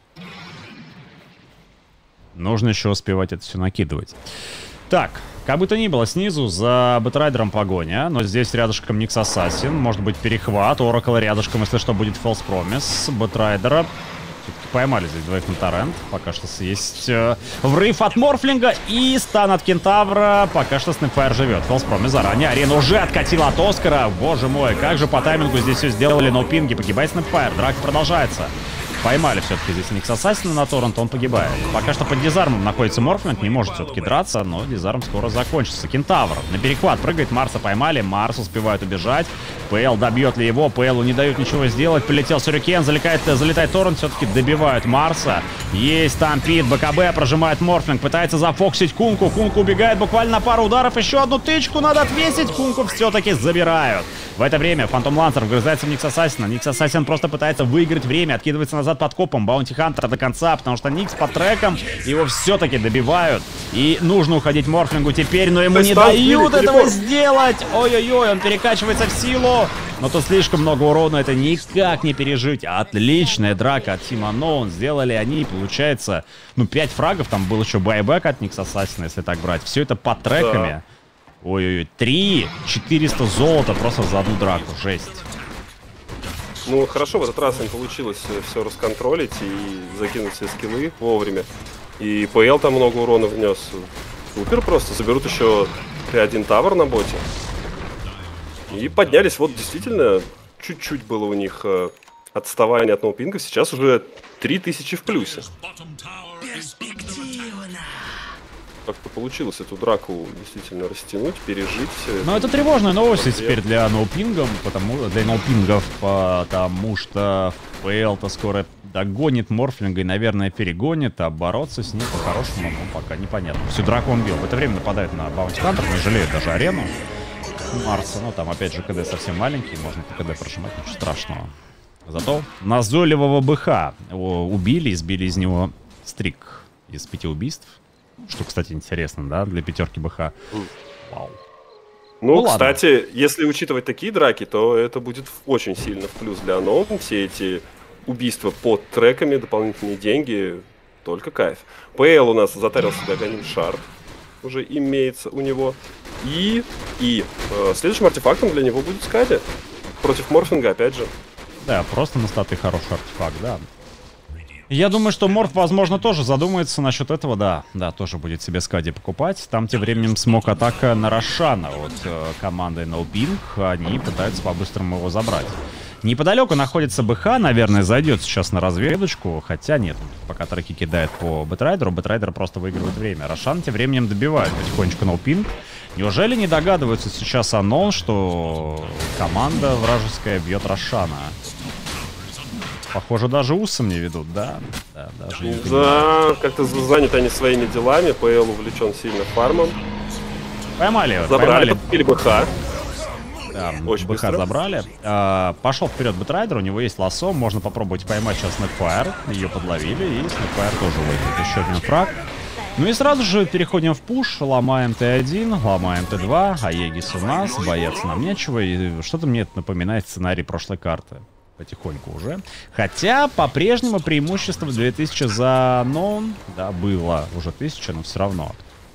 нужно еще успевать это все накидывать. Так, как бы то ни было, снизу за Бэтрайдером погоня, но здесь рядышком Никс Ассасин, может быть перехват, Оракл рядышком, если что, будет False Promise, Бэтрайдера. Все-таки поймали здесь двоих на торрент, пока что есть э, врыв от Морфлинга и стан от Кентавра, пока что Снэпфайр живет. False Promise заранее, арена уже откатила от Оскара, боже мой, как же по таймингу здесь все сделали, но пинги, погибает Снэпфайр, драка продолжается. Поймали все-таки здесь Никс Ассасина на торрент, он погибает. Пока что под дизармом находится Морфлинг, не может все-таки драться, но дизарм скоро закончится. Кентавр на перехват прыгает, Марса поймали, Марс успевает убежать. ПЛ добьет ли его, ПЛу не дают ничего сделать, прилетел Сюрикен, залетает, залетает торрент, все-таки добивают Марса. Есть там Пит, БКБ прожимает Морфлинг, пытается зафоксить Кунку, Кунку убегает буквально на пару ударов, еще одну тычку надо отвесить, Кунку все-таки забирают. В это время Фантом Лансер вгрызается в Никс Ассасина, Никс Ассасин просто пытается выиграть время, откидывается назад под копом Баунти Хантера до конца, потому что Никс по трекам его все-таки добивают. И нужно уходить Морфлингу теперь, но ему не дают этого сделать. Ой-ой-ой, он перекачивается в силу. Но тут слишком много урона, это никак не пережить. Отличная драка от Team Unknown. Сделали они, получается, ну, пять фрагов. Там был еще байбек от Никс Ассасина, если так брать. Все это под треками. Да. Ой-ой-ой, три четыреста золота просто за одну драку. Жесть. Ну, хорошо, в этот раз им получилось все расконтролить и закинуть все скиллы вовремя. И ПЛ там много урона внес. Супер просто. Заберут еще тэ один тавер на боте. И поднялись. Вот действительно, чуть-чуть было у них э, отставание от ноупинга. Сейчас уже три тысячи в плюсе. Как-то получилось эту драку действительно растянуть, пережить. Но это тревожная новость теперь для ноупингов, потому, для ноупингов, потому что ПЛ-то скоро догонит Морфлинга и, наверное, перегонит, а бороться с ним по-хорошему, ну, пока непонятно. Всю драку он бил. В это время нападает на Баунти Хантер, не жалеет даже арену Марса. Ну, там, опять же, КД совсем маленький, можно по КД прожимать, ничего страшного. Зато назойливого БХ убили, избили из него стрик из пяти убийств. Что, кстати, интересно, да, для пятерки БХ. Вау. Ну, Ну, кстати, ладно. если учитывать такие драки, то это будет очень сильно в плюс для Ноун. Все эти убийства под треками, дополнительные деньги, только кайф. ПЛ у нас затарил себя Ганим Шарп, уже имеется у него. И, и э, следующим артефактом для него будет Скади. Против Морфинга, опять же. Да, просто на статы хороший артефакт, да. Я думаю, что Морф, возможно, тоже задумается насчет этого, да. Да, тоже будет себе Скади покупать. Там тем временем смог атака на Рошана от э, команды NoPink. Они пытаются по-быстрому его забрать. Неподалеку находится БХ, наверное, зайдет сейчас на разведочку. Хотя нет, пока треки кидает по Бэтрайдеру, Бэтрайдер просто выигрывает время. Рошан тем временем добивает потихонечку NoPink. Неужели не догадываются сейчас Unknown, что команда вражеская бьет Рошана? Похоже, даже усом не ведут, да? Да, даже не да, как-то заняты они своими делами. ПЛ увлечен сильно фармом. Поймали его. Забрали, подпили БХ. Да, очень БХ быстро. забрали. А, пошел вперед Бэтрайдер, у него есть лассо. Можно попробовать поймать сейчас Снэкфайр. Ее подловили, и Снэкфайр тоже выйдет. Еще один фраг. Ну и сразу же переходим в пуш. Ломаем Т один, ломаем Т два. Аегис у нас, бояться нам нечего. И что-то мне это напоминает сценарий прошлой карты. Потихоньку уже. Хотя, по-прежнему преимущество две тысячи за Нон. Да, было уже тысяча, но все равно.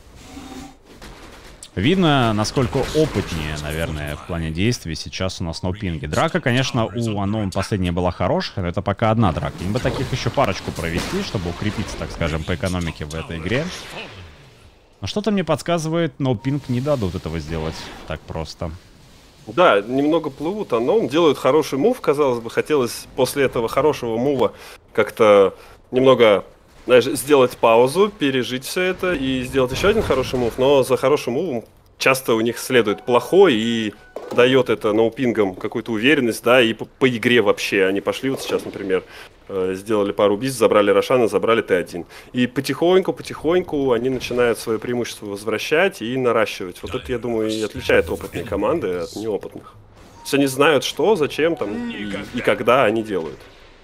Видно, насколько опытнее, наверное, в плане действий сейчас у нас ноупинги. Драка, конечно, у Анон последняя была хорошая, но это пока одна драка. Им бы таких еще парочку провести, чтобы укрепиться, так скажем, по экономике в этой игре. Но что-то мне подсказывает, ноупинг не дадут этого сделать так просто. Да, немного плывут, а Ноун делают хороший мув, казалось бы. Хотелось после этого хорошего мува как-то немного, знаешь, сделать паузу, пережить все это и сделать еще один хороший мув. Но за хорошим мувом часто у них следует плохой и дает это ноупингам какую-то уверенность, да, и по, по игре вообще. Они пошли вот сейчас, например, э, сделали пару убийств, забрали Рошана, забрали Т один. И потихоньку, потихоньку они начинают свое преимущество возвращать и наращивать. Вот это, я думаю, и отличает опытные команды от неопытных. То есть они знают, что, зачем там и, и когда они делают.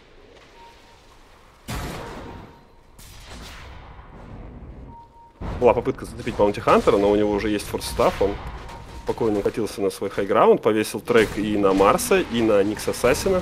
Была попытка зацепить Баунти Хантера, но у него уже есть форс-стаф, он спокойно укатился на свой хайграунд, повесил трек и на Марса, и на Никс Ассасина.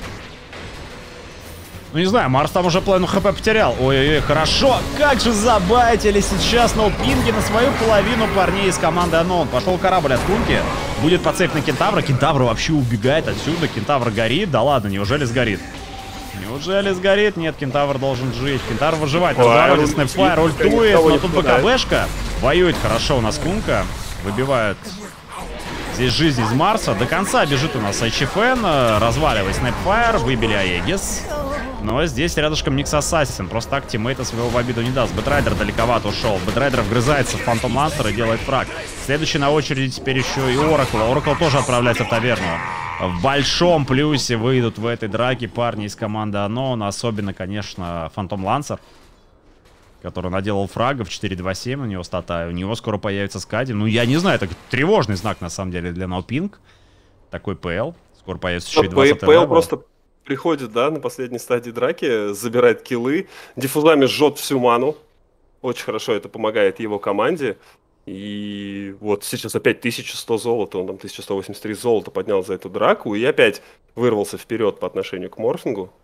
Ну не знаю, Марс там уже половину хп потерял. Ой-ой-ой, хорошо. Как же забайтили сейчас ноупинги на свою половину парней из команды Unknown. Пошел корабль от Кунки. Будет подсейф на Кентавра. Кентавр вообще убегает отсюда. Кентавр горит. Да ладно, неужели сгорит? Неужели сгорит? Нет, Кентавр должен жить. Кентавр выживает. Развороте Снэпфайр ультует. Но тут БКБшка. Воюет хорошо у нас Кунка. Выбивают здесь жизнь из Марса. До конца бежит у нас АйЧФН. Разваливает Снэпфайр. Выбили Аегис. Но здесь рядышком Никс Ассасин. Просто так тиммейта своего в обиду не даст. Бэтрайдер далековато ушел. Бэтрайдер вгрызается в Фантом Лансер и делает фраг. Следующий на очереди теперь еще и Оракл. Оракл тоже отправляется в таверну. В большом плюсе выйдут в этой драке парни из команды Unknown. Особенно, конечно, Фантом Лансер, который наделал фрагов. четыре два семь у него стата. У него скоро появится Скади. Ну, я не знаю, это тревожный знак, на самом деле, для NoPink. Такой ПЛ. Скоро появится еще и двадцатый ПЛ просто приходит, да, на последней стадии драки, забирает киллы, диффузами жжет всю ману. Очень хорошо это помогает его команде. И вот сейчас опять тысяча сто золота, он там тысяча сто восемьдесят три золота поднял за эту драку. И опять вырвался вперед по отношению к Морфингу.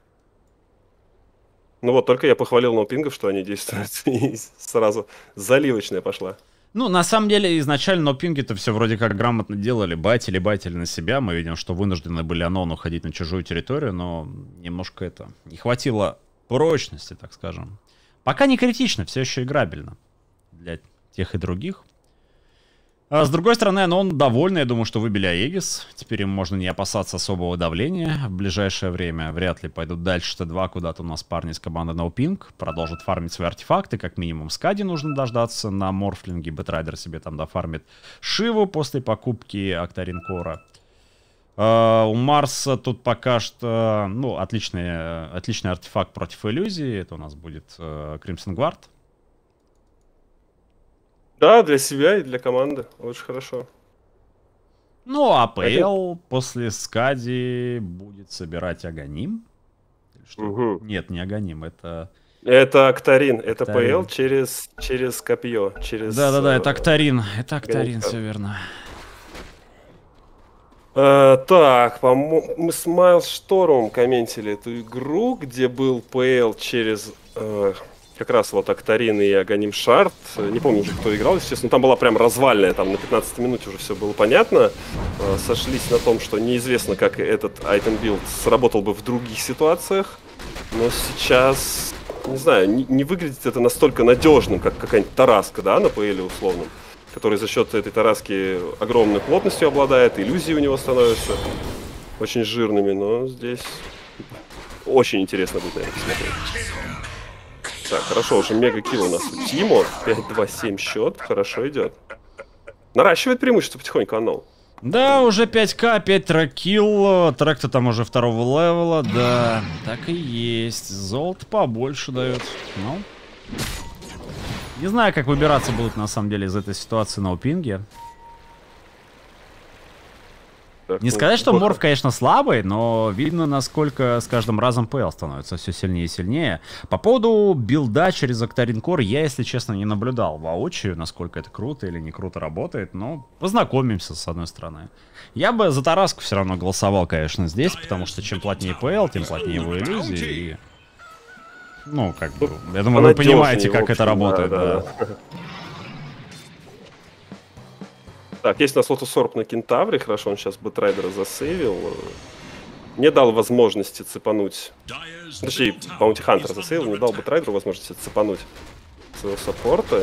Ну вот, только я похвалил ноупингов, что они действуют, и сразу заливочная пошла. Ну, на самом деле, изначально ноупинги-то все вроде как грамотно делали. Байтили, байтили на себя. Мы видим, что вынуждены были Unknown уходить на чужую территорию, но немножко это... Не хватило прочности, так скажем. Пока не критично, все еще играбельно. Для тех и других. А с другой стороны, ну, он довольный, я думаю, что выбили Аегис. Теперь им можно не опасаться особого давления в ближайшее время. Вряд ли пойдут дальше Т два, куда-то у нас парни из команды NoPink продолжат фармить свои артефакты. Как минимум Скади нужно дождаться на Морфлинге. Бэтрайдер себе там дофармит Шиву после покупки Актарин Кора. Uh, у Марса тут пока что, ну, отличный, отличный артефакт против иллюзии. Это у нас будет uh, Crimson Guard. Да, для себя и для команды. Очень хорошо. Ну, а ПЛ после Скади будет собирать Аганим. Угу. Нет, не Аганим, это... Это Актарин, это Актарин. ПЛ через, через копье, через... Да-да-да, э, это Актарин, это Актарин, Аганим. все верно. Э, так, по-моему, мы с Майлз Штормом комментили эту игру, где был ПЛ через э, как раз вот Актарин и Аганим Шард. Не помню уже, кто играл, если честно. Но там была прям развальная, там на пятнадцатой минуте уже все было понятно. Э, сошлись на том, что неизвестно, как этот айтем-билд сработал бы в других ситуациях. Но сейчас, не знаю, не, не выглядит это настолько надежным, как какая-нибудь Тараска, да, на ПЛе условном. Который за счет этой тараски огромной плотностью обладает, иллюзии у него становятся очень жирными, но здесь очень интересно будет, наверное, смотреть. Так, хорошо, уже мега-килл у нас у Тимо, пять два семь счет, хорошо идет. Наращивает преимущество потихоньку Unknown. Да, уже пять ка, пять трек-килл, трек-то там уже второго левела, да, так и есть. Золото побольше дает, ну... Не знаю, как выбираться будут, на самом деле, из этой ситуации на упинге. Так, Не ну, сказать, что плохо. Морф, конечно, слабый, но видно, насколько с каждым разом ПЛ становится все сильнее и сильнее. По поводу билда через Актарин Кор я, если честно, не наблюдал воочию, насколько это круто или не круто работает, но познакомимся, с одной стороны. Я бы за Тараску все равно голосовал, конечно, здесь, потому что чем плотнее ПЛ, тем плотнее его иллюзии. И... Ну, как бы, я думаю, вы понимаете, как это работает, да. Так, есть у нас Лотусорб на Кентавре, хорошо, он сейчас Бэтрайдера засейвил. Не дал возможности цепануть, точнее, Баунти Хантера засейвил, не дал Бэтрайдеру возможности цепануть своего саппорта.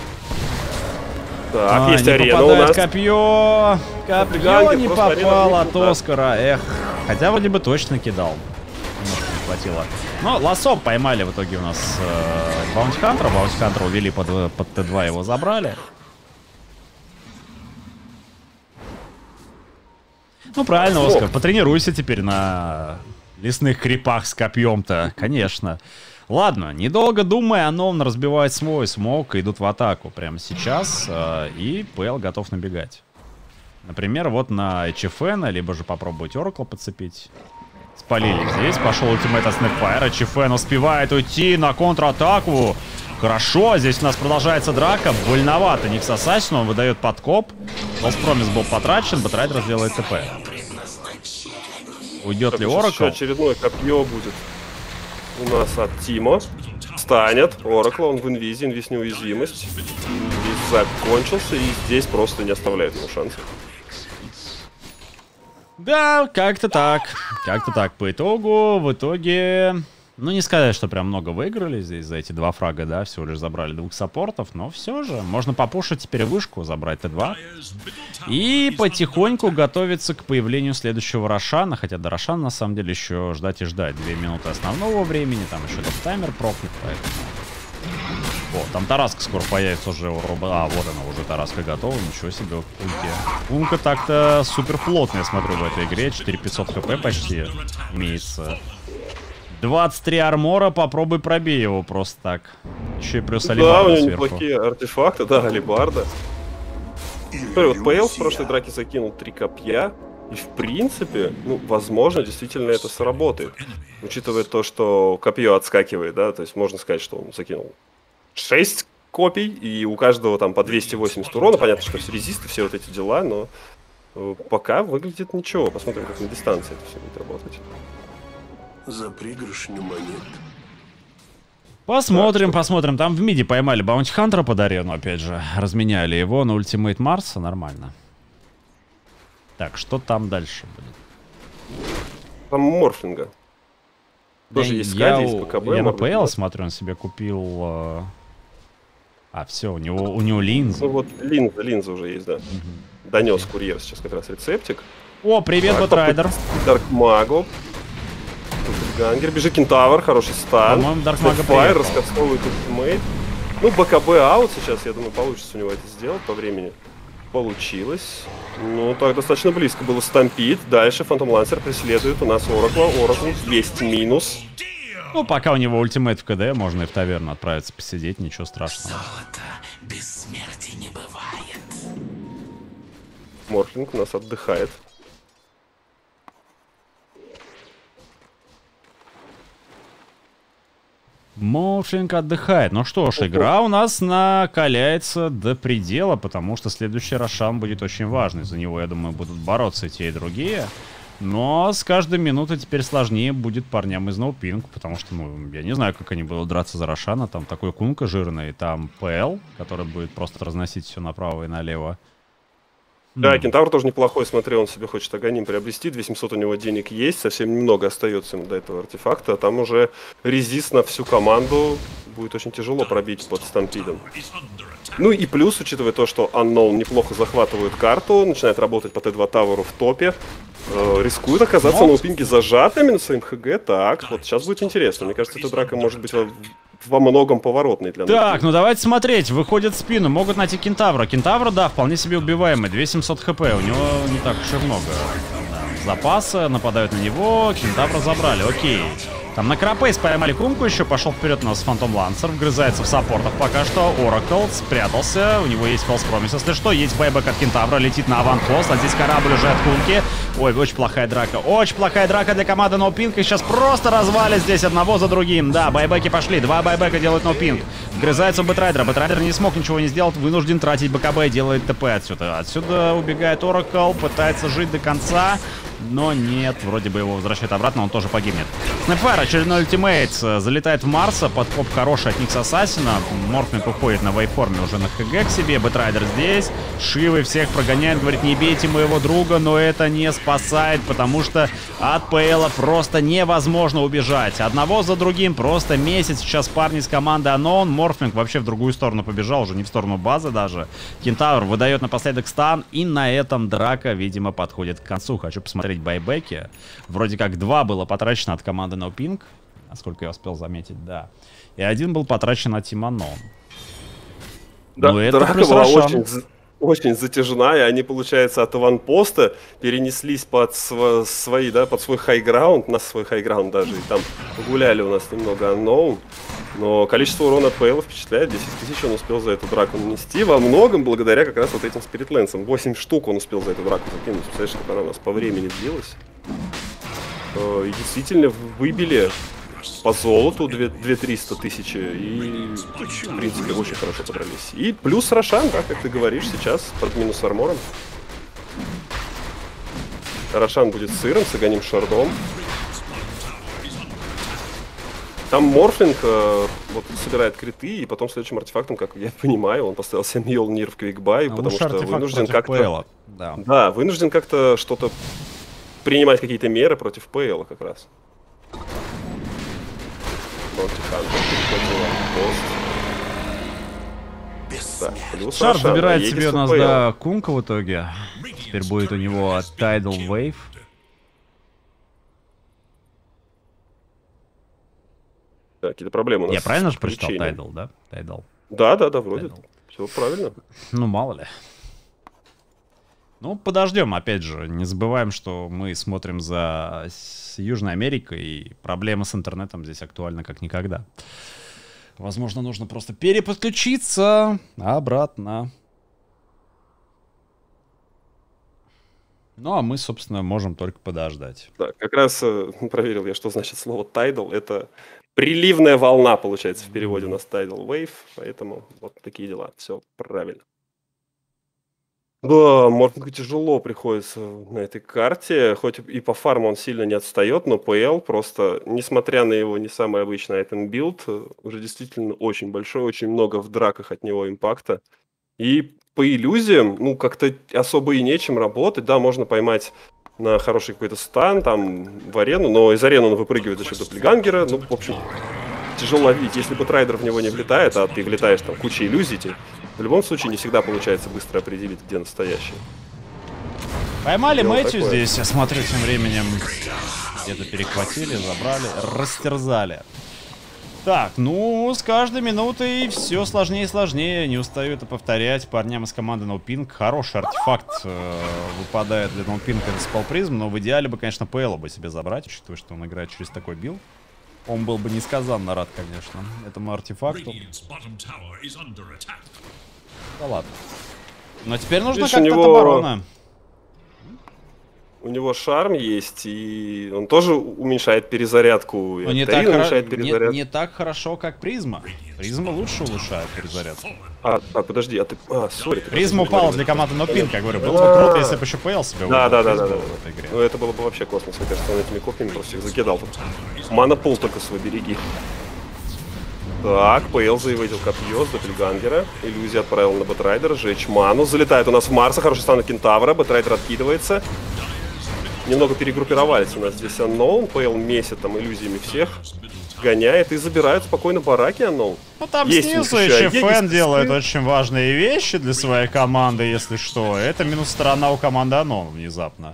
Так, а, есть не арена у нас. Копье, копье Ганги, не просто попало арена от да. Оскара, эх. Хотя вроде бы точно кидал. Немножко не хватило. Но лассо поймали в итоге у нас э, Баунти Хантера. Баунти Хантера увели под, под Т два, его забрали. Ну правильно, Оскар, потренируйся теперь на лесных крипах с копьем-то, конечно. Ладно, недолго думая, Unknown разбивает свой смог и идут в атаку прямо сейчас. Э, и ПЛ готов набегать. Например, вот на эйч эф эн, либо же попробовать Оракла подцепить. Спалили здесь, пошел ультимейт от Снэпфайра. эйч эф эн успевает уйти на контратаку. Хорошо, здесь у нас продолжается драка. Больновато Никс Ассасин, он выдает подкоп. Лоспромис был потрачен, Бэтрайдер сделает ТП. Уйдет Так, ли сейчас еще Оракл? очередное копье будет у нас от Тимо. Станет Оракла, он в инвизе, инвиз неуязвимость. Инвиз закончился, и здесь просто не оставляет ему шансов. Да, как-то так. Как-то так. По итогу, в итоге... Ну, не сказать, что прям много выиграли здесь за эти два фрага, да. Всего лишь забрали двух саппортов, но все же. Можно попушить теперь вышку, забрать Т два. И потихоньку готовиться к появлению следующего Рошана. Хотя до Рошана, на самом деле, еще ждать и ждать. Две минуты основного времени. Там еще этот таймер прокнет, поэтому... О, там Тараска скоро появится уже у Роба. А, вот она, уже Тараска готова. Ничего себе, Унки. Унка так-то супер плотная, смотрю, в этой игре. четыре тысячи пятьсот хп почти имеется. двадцать три армора, попробуй пробей его просто так. Еще и плюс алибарда Да, у него сверху. неплохие артефакты, да, алибарда. Смотри, вот ПЛ в прошлой драке закинул три копья. И в принципе, ну, возможно, действительно это сработает. Учитывая то, что копье отскакивает, да, то есть можно сказать, что он закинул шесть копий, и у каждого там по двести восемьдесят урона. Понятно, что все резисты, все вот эти дела, но э, пока выглядит ничего. Посмотрим, как на дистанции это все будет работать. За пригоршню монет. Посмотрим, посмотрим. Там в миде поймали Баунти Хантера под арену, опять же. Разменяли его на ультимейт Марса, нормально. Так, что там дальше будет? Там Морфлинга. Тоже я, есть я, Скади, есть ПКБ. я на Морфлинг. ПЛ смотрю, он себе купил... Э, А, все, у него, у него линза. Ну вот линза, линза уже есть, да. Угу. Донес курьер сейчас как раз рецептик. О, привет, Бэтрайдер. Дарк Магу. Гангер, бежит Кентавр, хороший стан. По-моему, Дарк Мага Файр раскастовывает ультимейт. Ну, БКБ аут сейчас, я думаю, получится у него это сделать по времени. Получилось. Ну, так достаточно близко было Стампид. Дальше Фантом Лансер преследует у нас Оракла. Оракл есть минус. Ну, пока у него ультимейт в КД, можно и в таверну отправиться посидеть, ничего страшного. Золото без смерти не бывает. Морфлинг у нас отдыхает. Морфлинг отдыхает. Ну что ж, игра у нас накаляется до предела, потому что следующий Рошан будет очень важный. За него, я думаю, будут бороться и те, и другие. Но с каждой минутой теперь сложнее будет парням из NoPink, потому что, ну, я не знаю, как они будут драться за Рошана. Там такой Кунка жирный, там ПЛ, который будет просто разносить все направо и налево. Да, Кентавр тоже неплохой, смотри, он себе хочет Аганим приобрести, две тысячи семьсот у него денег есть, совсем немного остается ему до этого артефакта, а там уже резист на всю команду будет очень тяжело пробить под Стампидом. Ну и плюс, учитывая то, что Unknown неплохо захватывает карту, начинает работать по Т два Таверу в топе, э, рискует оказаться на упинке зажатыми на своим ХГ. Так, вот сейчас будет интересно, мне кажется, эта драка может быть во, во многом поворотной для нас. Так, ну давайте смотреть, выходит в спину, могут найти Кентавра. Кентавра, да, вполне себе убиваемый, две тысячи семьсот хп, у него не так уж и много запаса, нападают на него, Кентавра забрали, окей. Там на Крапейс поймали Кунку еще, пошел вперед у нас Фантом Лансер, вгрызается в саппортах пока что. Оракл спрятался, у него есть False Promise, если что, есть бэйбэк от Кентавра, летит на аванпост, а здесь корабль уже от Кунки. Ой, очень плохая драка, очень плохая драка для команды NoPink, и сейчас просто развалит здесь одного за другим. Да, байбеки пошли, два байбека делают NoPink. Вгрызается в Бэтрайдера, Бэтрайдер не смог ничего не сделать, вынужден тратить БКБ, делает ТП отсюда. Отсюда убегает Оракл, пытается жить до конца. Но нет, вроде бы его возвращают обратно, он тоже погибнет. Снэпфайр, очередной ультимейт, залетает в Марса, под поп хороший от Никс Ассасина. Морфлинг уходит на вейформе уже на ХГ к себе, Бэтрайдер здесь. Шивы всех прогоняет, говорит, не бейте моего друга, но это не спасает, потому что от ПЛа просто невозможно убежать. Одного за другим просто месяц сейчас парни из команды Unknown. Морфлинг вообще в другую сторону побежал, уже не в сторону базы даже. Кентавр выдает напоследок стан, и на этом драка, видимо, подходит к концу. Хочу посмотреть байбеки. Вроде как два было потрачено от команды NoPink, насколько я успел заметить, да. И один был потрачен от Team Unknown. Да, ну, это драка была очень, очень затяжная. Они, получается, от аванпоста перенеслись под св свои, да, под свой хайграунд, на свой хайграунд даже. И там погуляли у нас немного Unknown. Но количество урона от ПЛ впечатляет. десять тысяч он успел за эту драку нанести. Во многом благодаря как раз вот этим спиритлэнсам. восемь штук он успел за эту драку закинуть. Представляешь, как она у нас по времени длилась. И действительно выбили по золоту две триста тысячи. И, в принципе, очень хорошо подрались. И плюс Рошан, да, как ты говоришь, сейчас под минус армором. Рошан будет сыром, с Аганим шардом. Там Морфлинг э, вот, собирает криты, и потом следующим артефактом, как я понимаю, он поставил себе Мьёлнир в Квикбай, а потому что вынужден как-то... Да. да, вынужден как-то что-то принимать какие-то меры против ПЛа как раз. Да, Шар забирает себе у нас, да, Кунка в итоге. Теперь будет у него Tidal Wave. Да, какие-то проблемы у нас. Я правильно же прочитал Tidal, да? Tidal. Да, да, да, вроде. Tidal. Все правильно. Ну, мало ли. Ну, подождем, опять же. Не забываем, что мы смотрим за Южной Америкой, и проблема с интернетом здесь актуальна как никогда. Возможно, нужно просто переподключиться обратно. Ну, а мы, собственно, можем только подождать. Да, как раз э, проверил я, что значит слово Tidal. Это приливная волна, получается, в переводе у нас Tidal Wave. Поэтому вот такие дела. Все правильно. Да, Морфлингу тяжело приходится на этой карте. Хоть и по фарму он сильно не отстает, но ПЛ просто, несмотря на его не самый обычный айтем билд, уже действительно очень большой, очень много в драках от него импакта. И по иллюзиям, ну, как-то особо и нечем работать. Да, можно поймать на хороший какой-то стан, там, в арену, но из арены он выпрыгивает за счет доплегангера. Ну, в общем, тяжело ловить. Если Бэтрайдер в него не влетает, а ты влетаешь там куча иллюзий, в любом случае не всегда получается быстро определить, где настоящий. Поймали Дело Мэтью такое. здесь, я смотрю, тем временем где-то перехватили, забрали, растерзали. Так, ну, с каждой минутой все сложнее и сложнее. Не устаю это повторять. Парням из команды NoPink хороший артефакт э, выпадает для NoPink, это Spell Prism, но в идеале бы, конечно, Пейла бы себе забрать, учитывая, что он играет через такой билд. Он был бы несказанно рад, конечно, этому артефакту. Да ладно. Но теперь нужно Видишь, как-то у него- от обороны. У него шарм есть, и он тоже уменьшает перезарядку. и Но не Октарин так, хоро- уменьшает не, перезарядку. не так хорошо, как Призма. Призма лучше улучшает перезарядку. А, а, подожди, а ты... А, сори. ты Призма просто упала говорил. для команды NoPink, я говорю. Было бы круто, если бы еще Пейл себе Да, выбрал да, да, Призму да, да. в этой игре. Ну это было бы вообще космос, мне кажется, он этими копьями просто всех закидал. Манопол только свой береги. Так, Пейл заеводил копье с Доппельгангера. Иллюзия отправил на Бэтрайдера, сжечь ману. Залетает у нас в Марса, хороший стан на Кентавра. Бэтрайдер откидывается. Немного перегруппировались у нас здесь Unknown. Пейл месяц там иллюзиями всех. Гоняет и забирают спокойно бараки Unknown. Ну там Есть снизу у них еще еще Аегис, Фэн делает Скрин. очень важные вещи для своей команды, если что. Это минус сторона у команды Анон внезапно.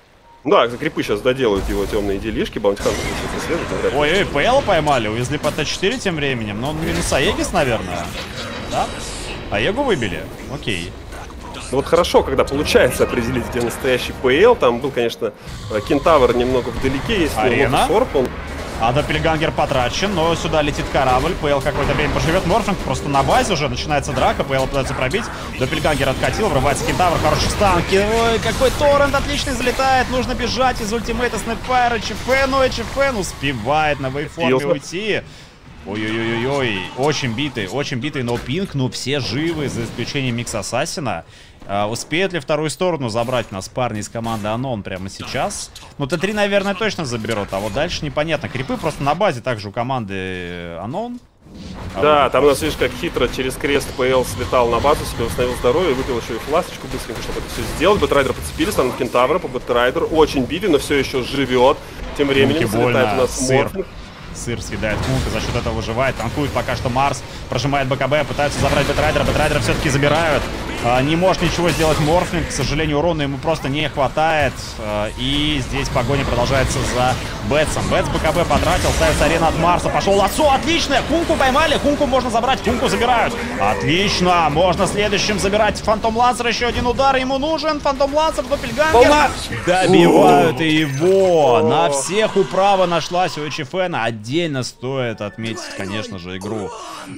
Да, крипы сейчас доделают его темные делишки. Баунтихантер здесь следует. Ой-ой, Пейла поймали, увезли по Т четыре тем временем. Но он минус Аегис, наверное. Да? Аегу выбили? Окей. Ну вот хорошо, когда получается определить, где настоящий ПЛ. Там был, конечно, Кентавр немного вдалеке. Если Арена. Сорп, он... А Доппельгангер потрачен, но сюда летит корабль. Пейл какое-то время поживет. Морфинг просто на базе уже. Начинается драка. Пейл пытается пробить. Доппельгангер откатил. Врывается Кентавр. Хороший стан. Ой, какой торрент отличный залетает. Нужно бежать из ультимейта Снэпфайра. ЧФ, ЧФ успевает на вейформе Успел. уйти. Ой-ой-ой-ой, очень битый, очень битый NoPink, но все живы, за исключением Микс Ассасина. А, успеет ли вторую сторону забрать нас парни из команды Unknown прямо сейчас? Ну, Т три, наверное, точно заберет, а вот дальше непонятно. Крипы просто на базе также у команды Unknown. А Да, вот- там у нас, видишь, как хитро через крест ПЛ слетал на базу, себе восстановил здоровье, выпил еще и фласочку быстренько, чтобы это все сделать. Бэтрайдер подцепили, станут Кентавра по Бэтрайдеру. Очень битый, но все еще живет. Тем временем Руки залетает больно, у нас сыр. Морфинг. Сыр съедает Кунка, за счет этого выживает. Танкует пока что Марс, прожимает БКБ, пытаются забрать Бэтрайдера. Бэтрайдера все-таки забирают. А, не может ничего сделать Морфлинг, к сожалению, урона ему просто не хватает. А, и здесь погоня продолжается за Бэтсом. Бэтс БКБ потратил, ставится арена от Марса. Пошел лассо, отлично! Кунку поймали, Кунку можно забрать, Кунку забирают. Отлично, можно следующим забирать Фантом Лансер. Еще один удар ему нужен. Фантом Лансер, Доппельгангер. Добивают и его. На всех управа нашлась у Эчифена. Отдельно стоит отметить, конечно же, игру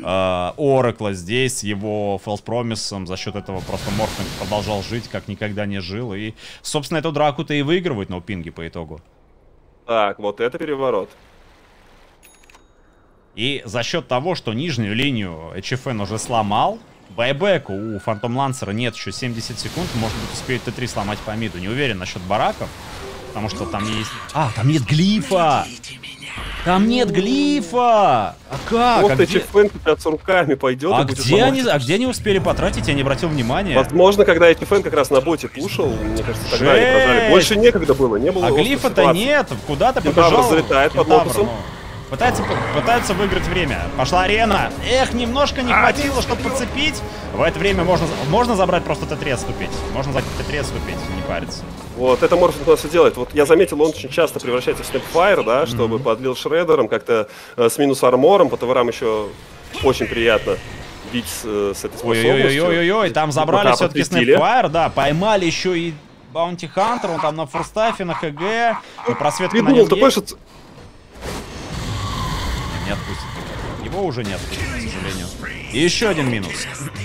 э, Оракла здесь с его False Promise. За счет этого просто Морфинг продолжал жить, как никогда не жил. И, собственно, эту драку-то и выигрывают NoPink по итогу. Так, вот это переворот. И за счет того, что нижнюю линию Эчифен уже сломал, байбека у Фантом Лансера нет еще семьдесят секунд. Может быть, успеет Т три сломать по миду. Не уверен насчет бараков. Потому что там есть... А, там нет глифа! Там нет глифа! А как? Вот А где, Эчифен пятьдесят руками пойдет а и будет где ломать. они, а где они успели потратить? Я не обратил внимания. Возможно, когда Эчифен как раз на боте пушил, мне кажется, тогда они прожали. Жесть! Больше некогда было, не было А острой глифа-то ситуации. нет. Куда-то Кентавр побежал. залетает под Кентавр, лотосом. ну. Пытаются, пытаются выиграть время. Пошла арена. Эх, немножко не хватило, чтобы подцепить. В это время можно, можно забрать просто Т три отступить. Можно забрать Т три отступить, не париться. Вот, это Морфинг у нас и делает. Вот я заметил, он очень часто превращается в Снэпфайр, да, чтобы mm-hmm. подлил шредером, как-то э, с минус армором, по товарам еще очень приятно бить э, с этой способностью. Ой-ой-ой-ой-ой, там забрали Пока все-таки подсветили. Снэпфайр, да, поймали еще и Баунти Хантер, он там на форстафе, на ХГ, на просветка Ты на думал, нем ты есть. больше... Не отпустит. Его уже не отпустит, к сожалению. И еще один минус.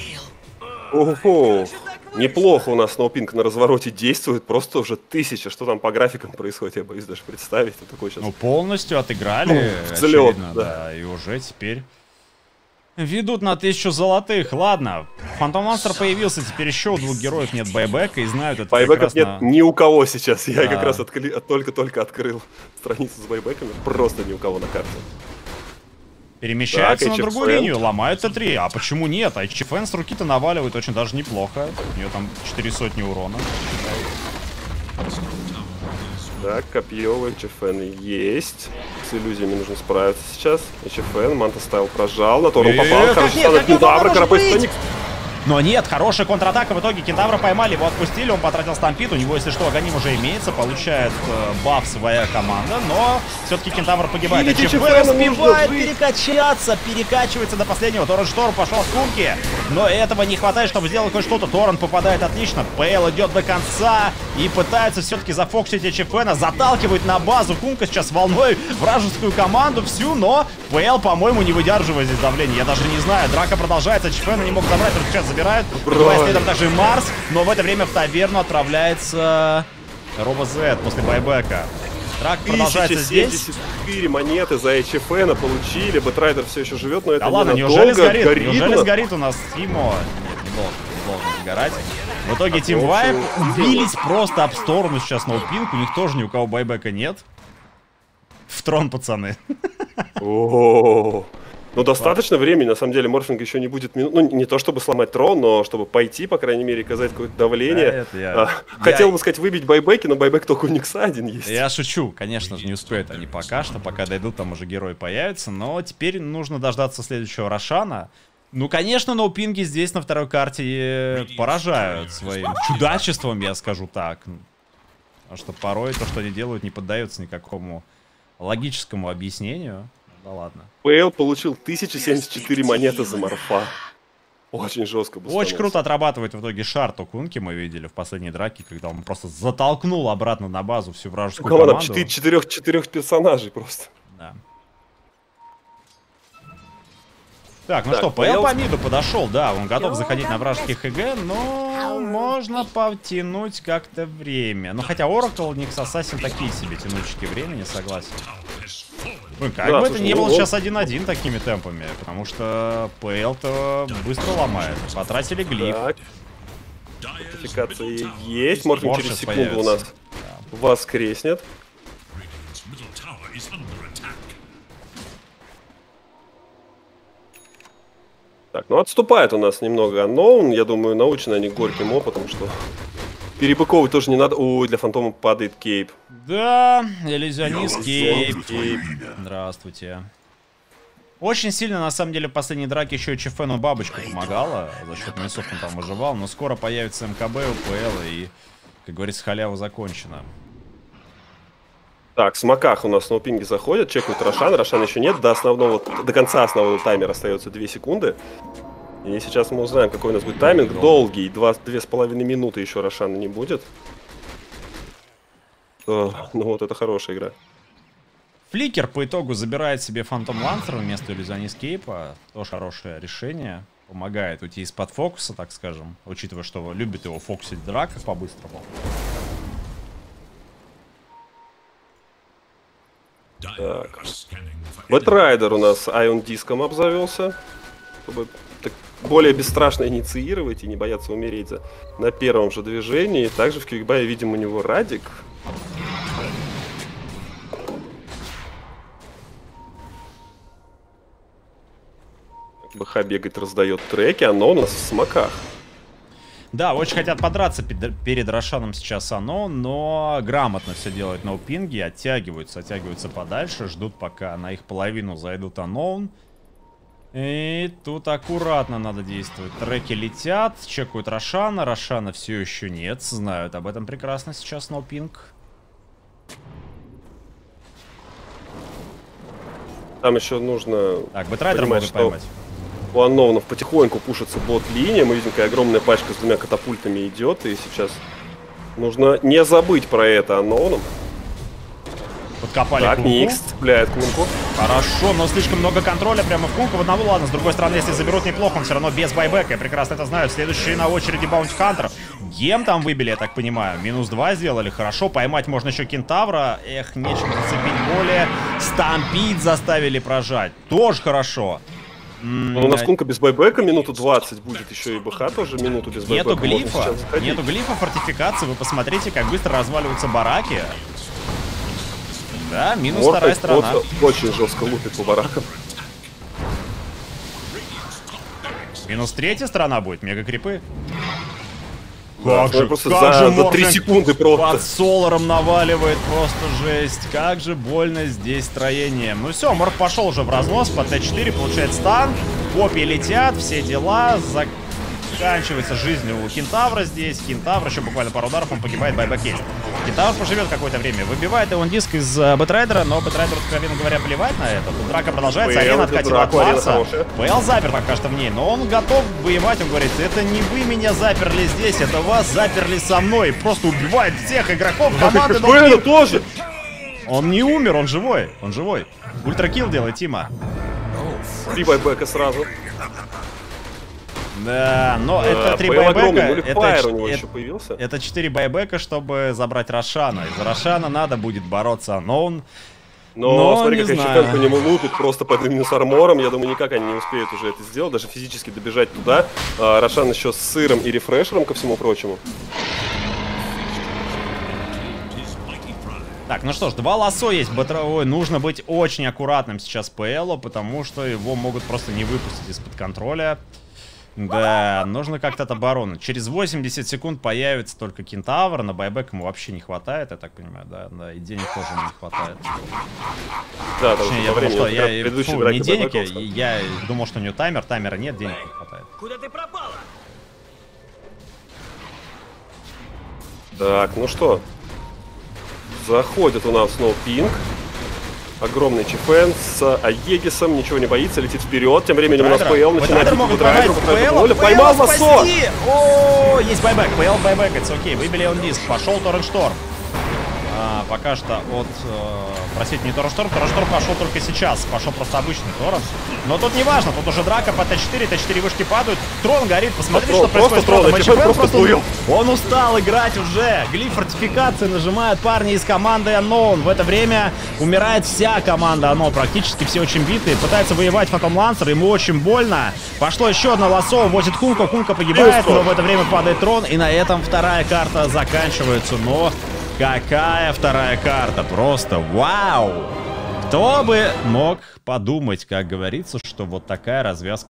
Ого, неплохо у нас NoPink на развороте действует, просто уже тысяча. Что там по графикам происходит, я боюсь даже представить. Ты такой сейчас... Ну, полностью отыграли, Ну, взлет, очевидно, да. да. И уже теперь ведут на тысячу золотых. Ладно, Фантом Монстр появился, теперь еще у двух героев нет байбека, и знают это Байбеков прекрасно. нет ни у кого сейчас. Я Да. как раз откли- только-только открыл страницу с байбеками. Просто ни у кого на карте. Перемещаются Так, на другую Эйч эф эн. линию, ломают Т три. А почему нет? А Эйч эф эн с руки-то наваливает очень даже неплохо. У нее там четыре сотни урона. Так, копье у эйч эф эн есть. С иллюзиями нужно справиться сейчас. эйч эф эн, Манта Стайл прожал, на Тору попал. Хороший стан от Кентавра, Карапойстоник. Но нет, хорошая контратака. В итоге Кентавра поймали, его отпустили, он потратил стампит. У него, если что, Аганим уже имеется, получает э, баф своя команда. Но все-таки Кентавр погибает. эйч эф эн успевает перекачаться, перекачивается до последнего. Торрен Шторм пошел с Кунки, но этого не хватает, чтобы сделать хоть что-то. Торрен попадает отлично. ПЛ идет до конца и пытается все-таки зафоксить эйч эф эн. Заталкивает на базу. Кунка сейчас волной вражескую команду всю, но ПЛ, по-моему, не выдерживает здесь давление. Я даже не знаю. Драка продолжается. эйч эф эн не мог забрать, только сейчас забирают. Бывает следом также Марс, но в это время в таверну отправляется Робо Зет после байбека. Драк продолжается здесь. тысяча семьдесят четыре монеты за эйч эф эн получили. Бэтрайдер все еще живет, но это да ладно, не неужели сгорит? Горит Неужели у сгорит у нас Тимо? Нет, не должен, не должен сгорать. В итоге Team Vibe убились просто об сторону сейчас на Упинк. У них тоже ни у кого байбека нет. В трон, пацаны. О-о-о. Ну, достаточно времени, на самом деле, Морфинг еще не будет минут. Ну, не то чтобы сломать трон, но чтобы пойти, по крайней мере, оказать какое-то давление. Да, это я... а, хотел я... бы сказать, выбить байбеки, но байбек только у Никса один есть. Я шучу, конечно же, не успеют они пока что, пока дойдут, там уже герои появятся. Но теперь нужно дождаться следующего Рошана. Ну, конечно, ноупинги здесь на второй карте поражают своим чудачеством, я скажу так. Потому что порой то, что они делают, не поддается никакому логическому объяснению. Да ладно. ПЛ получил тысяча семьдесят четыре монеты за Морфа. Очень жестко было. Очень круто отрабатывает в итоге шар Кунки, мы видели в последней драке, когда он просто затолкнул обратно на базу всю вражескую команду. Команда четырех, четырех персонажей просто. Да. Так, ну так, что, ПЛ по миду подошел, да, он готов заходить на вражеский ХГ, но можно потянуть как-то время. Ну хотя Оракл, Никс Ассасин такие себе тянучки времени, согласен. Блин, как да, бы слушай, это не ну, было он... сейчас один-один такими темпами, потому что ПЛ-то быстро ломает. Потратили глиф. Так. Фортификация есть, Морфинг через секунду появится. У нас да. воскреснет. Так, ну отступает у нас немного Unknown, я думаю, научены они горьким опытом, что перебыковывать тоже не надо. Ой, для Фантома падает кейп. Да, иллюзионист кейп. Здравствуйте. Очень сильно, на самом деле, в последней драке еще эйч эф эн бабочка помогала. За счет минусов он там выживал, но скоро появится эм ка бэ, у ПЛ и, как говорится, халява закончена. Так, в смоках у нас на пинге заходят, чекают Рошан. Рошан еще нет, до основного, до конца основного таймера остается две секунды. И сейчас мы узнаем, какой у нас будет тайминг. Долгий, две с половиной минуты еще Рошана не будет. О, ну вот это хорошая игра. Фликер по итогу забирает себе Фантом Лансер вместо иллюзионист кейпа. Тоже хорошее решение. Помогает уйти из-под фокуса, так скажем. Учитывая, что любит его фокусить в драках по-быстрому. Так. Бэтрайдер у нас Айон Диском обзавелся, чтобы так более бесстрашно инициировать и не бояться умереть за, на первом же движении. Также в Кьюкбае видим у него Радик. БХ бегает, раздает треки, оно у нас в смоках. Да, очень хотят подраться перед Рошаном сейчас оно, но грамотно все делают на упинге, оттягиваются, оттягиваются подальше, ждут, пока на их половину зайдут Unknown. И тут аккуратно надо действовать. Треки летят, чекают Рошана, Рошана все еще нет, знают об этом прекрасно сейчас на упинг. Там еще нужно... Так, Бэтрайдер могут поймать. У Unknown'ов потихоньку пушится бот-линия. Мы видим, какая огромная пачка с двумя катапультами идет. И сейчас нужно не забыть про это Unknown'ом. Подкопали так, Кунку. Никс цепляет Кунку. Хорошо, но слишком много контроля прямо в Кунку. В одного, ладно, с другой стороны, если заберут неплохо, он все равно без байбека. Я прекрасно это знаю. Следующий на очереди Баунти Хантер. Гем там выбили, я так понимаю. Минус два сделали. Хорошо, поймать можно еще Кентавра. Эх, нечем зацепить более. Стампид заставили прожать. Тоже хорошо. Ну, у нас Кунка без байбека минуту двадцать будет, еще и БХ тоже минуту без байбека. Нету глифа, нету глифа фортификации, вы посмотрите, как быстро разваливаются бараки. Да, минус Морф вторая сторона. Очень жестко лупит по баракам. Минус третья сторона будет, мега крипы. Как Да, же, просто как за, же за три Морфинг секунды просто. под Соларом наваливает, просто жесть. Как же больно здесь строением. Ну все, Морф пошел уже в разнос по Т четыре, получает стан. Копии летят, все дела. Заканчивается жизнь у Кентавра здесь. Кентавр еще буквально пару ударов, он погибает, байбек есть. Кентавр поживет какое-то время. Выбивает его диск из uh, Бэтрайдера, но Бэтрайдеру, откровенно говоря, плевать на это. Тут драка продолжается, арена откатила от Марса. ПЛ запер пока что в ней, но он готов воевать. Он говорит, это не вы меня заперли здесь, это вас заперли со мной. Просто убивает всех игроков команды. ПЛ тоже. Он не умер, он живой, он живой. Ультракилл делает Тима. Три байбека сразу. Да, но Да, это три ПЛ байбека. огромный, Это, Нулифайер у него это, еще появился. это четыре байбека, чтобы забрать Рошана. Из Рошана надо будет бороться, но он... Но, Но смотри, не как знаю. Эйчпен по нему лупит просто под минус армором. Я думаю, никак они не успеют уже это сделать, даже физически добежать туда. А, Рошан еще с сыром и рефрешером, ко всему прочему. Так, ну что ж, два лассо есть батровой. Нужно быть очень аккуратным сейчас ПЛу, потому что его могут просто не выпустить из-под контроля. Да, нужно как-то от обороны. Через восемьдесят секунд появится только Кентавр. На байбек ему вообще не хватает, я так понимаю, да, да, и денег тоже ему не хватает. Да, там Точнее, я во думал, времени что вот я, предыдущей фу, драки не денег, я, байбеков. я думал, что у него таймер, таймера нет, денег не хватает. Куда ты пропала? Так, ну что. Заходит у нас снова пинг. Огромный ЧФН с Аегисом, ничего не боится, летит вперед. Тем временем у нас ПЛ начинает могут драйвер, поймать. поймал лассо! О, есть байбек, ПЛ байбек, это окей, выбили он диск, пошел Торрент Шторм. А, пока что от, э, простите, не Торрент Шторм, Торрент Шторм пошел только сейчас, пошел просто обычный Торрент. Но тут не важно, тут уже драка по Т четыре, Т четыре вышки падают, трон горит, посмотрите, Трон, что происходит с просто троном. трон, ЧП просто плывет. Он устал играть уже, глиф фортификации нажимают парни из команды Unknown. В это время умирает вся команда Unknown, практически все очень битые, пытается воевать Фантом Лансер, ему очень больно. Пошло еще одно лассо, возит Хунка, Хунка погибает, но в это время падает трон, и на этом вторая карта заканчивается. Но какая вторая карта, просто вау! Кто бы мог подумать, как говорится, что вот такая развязка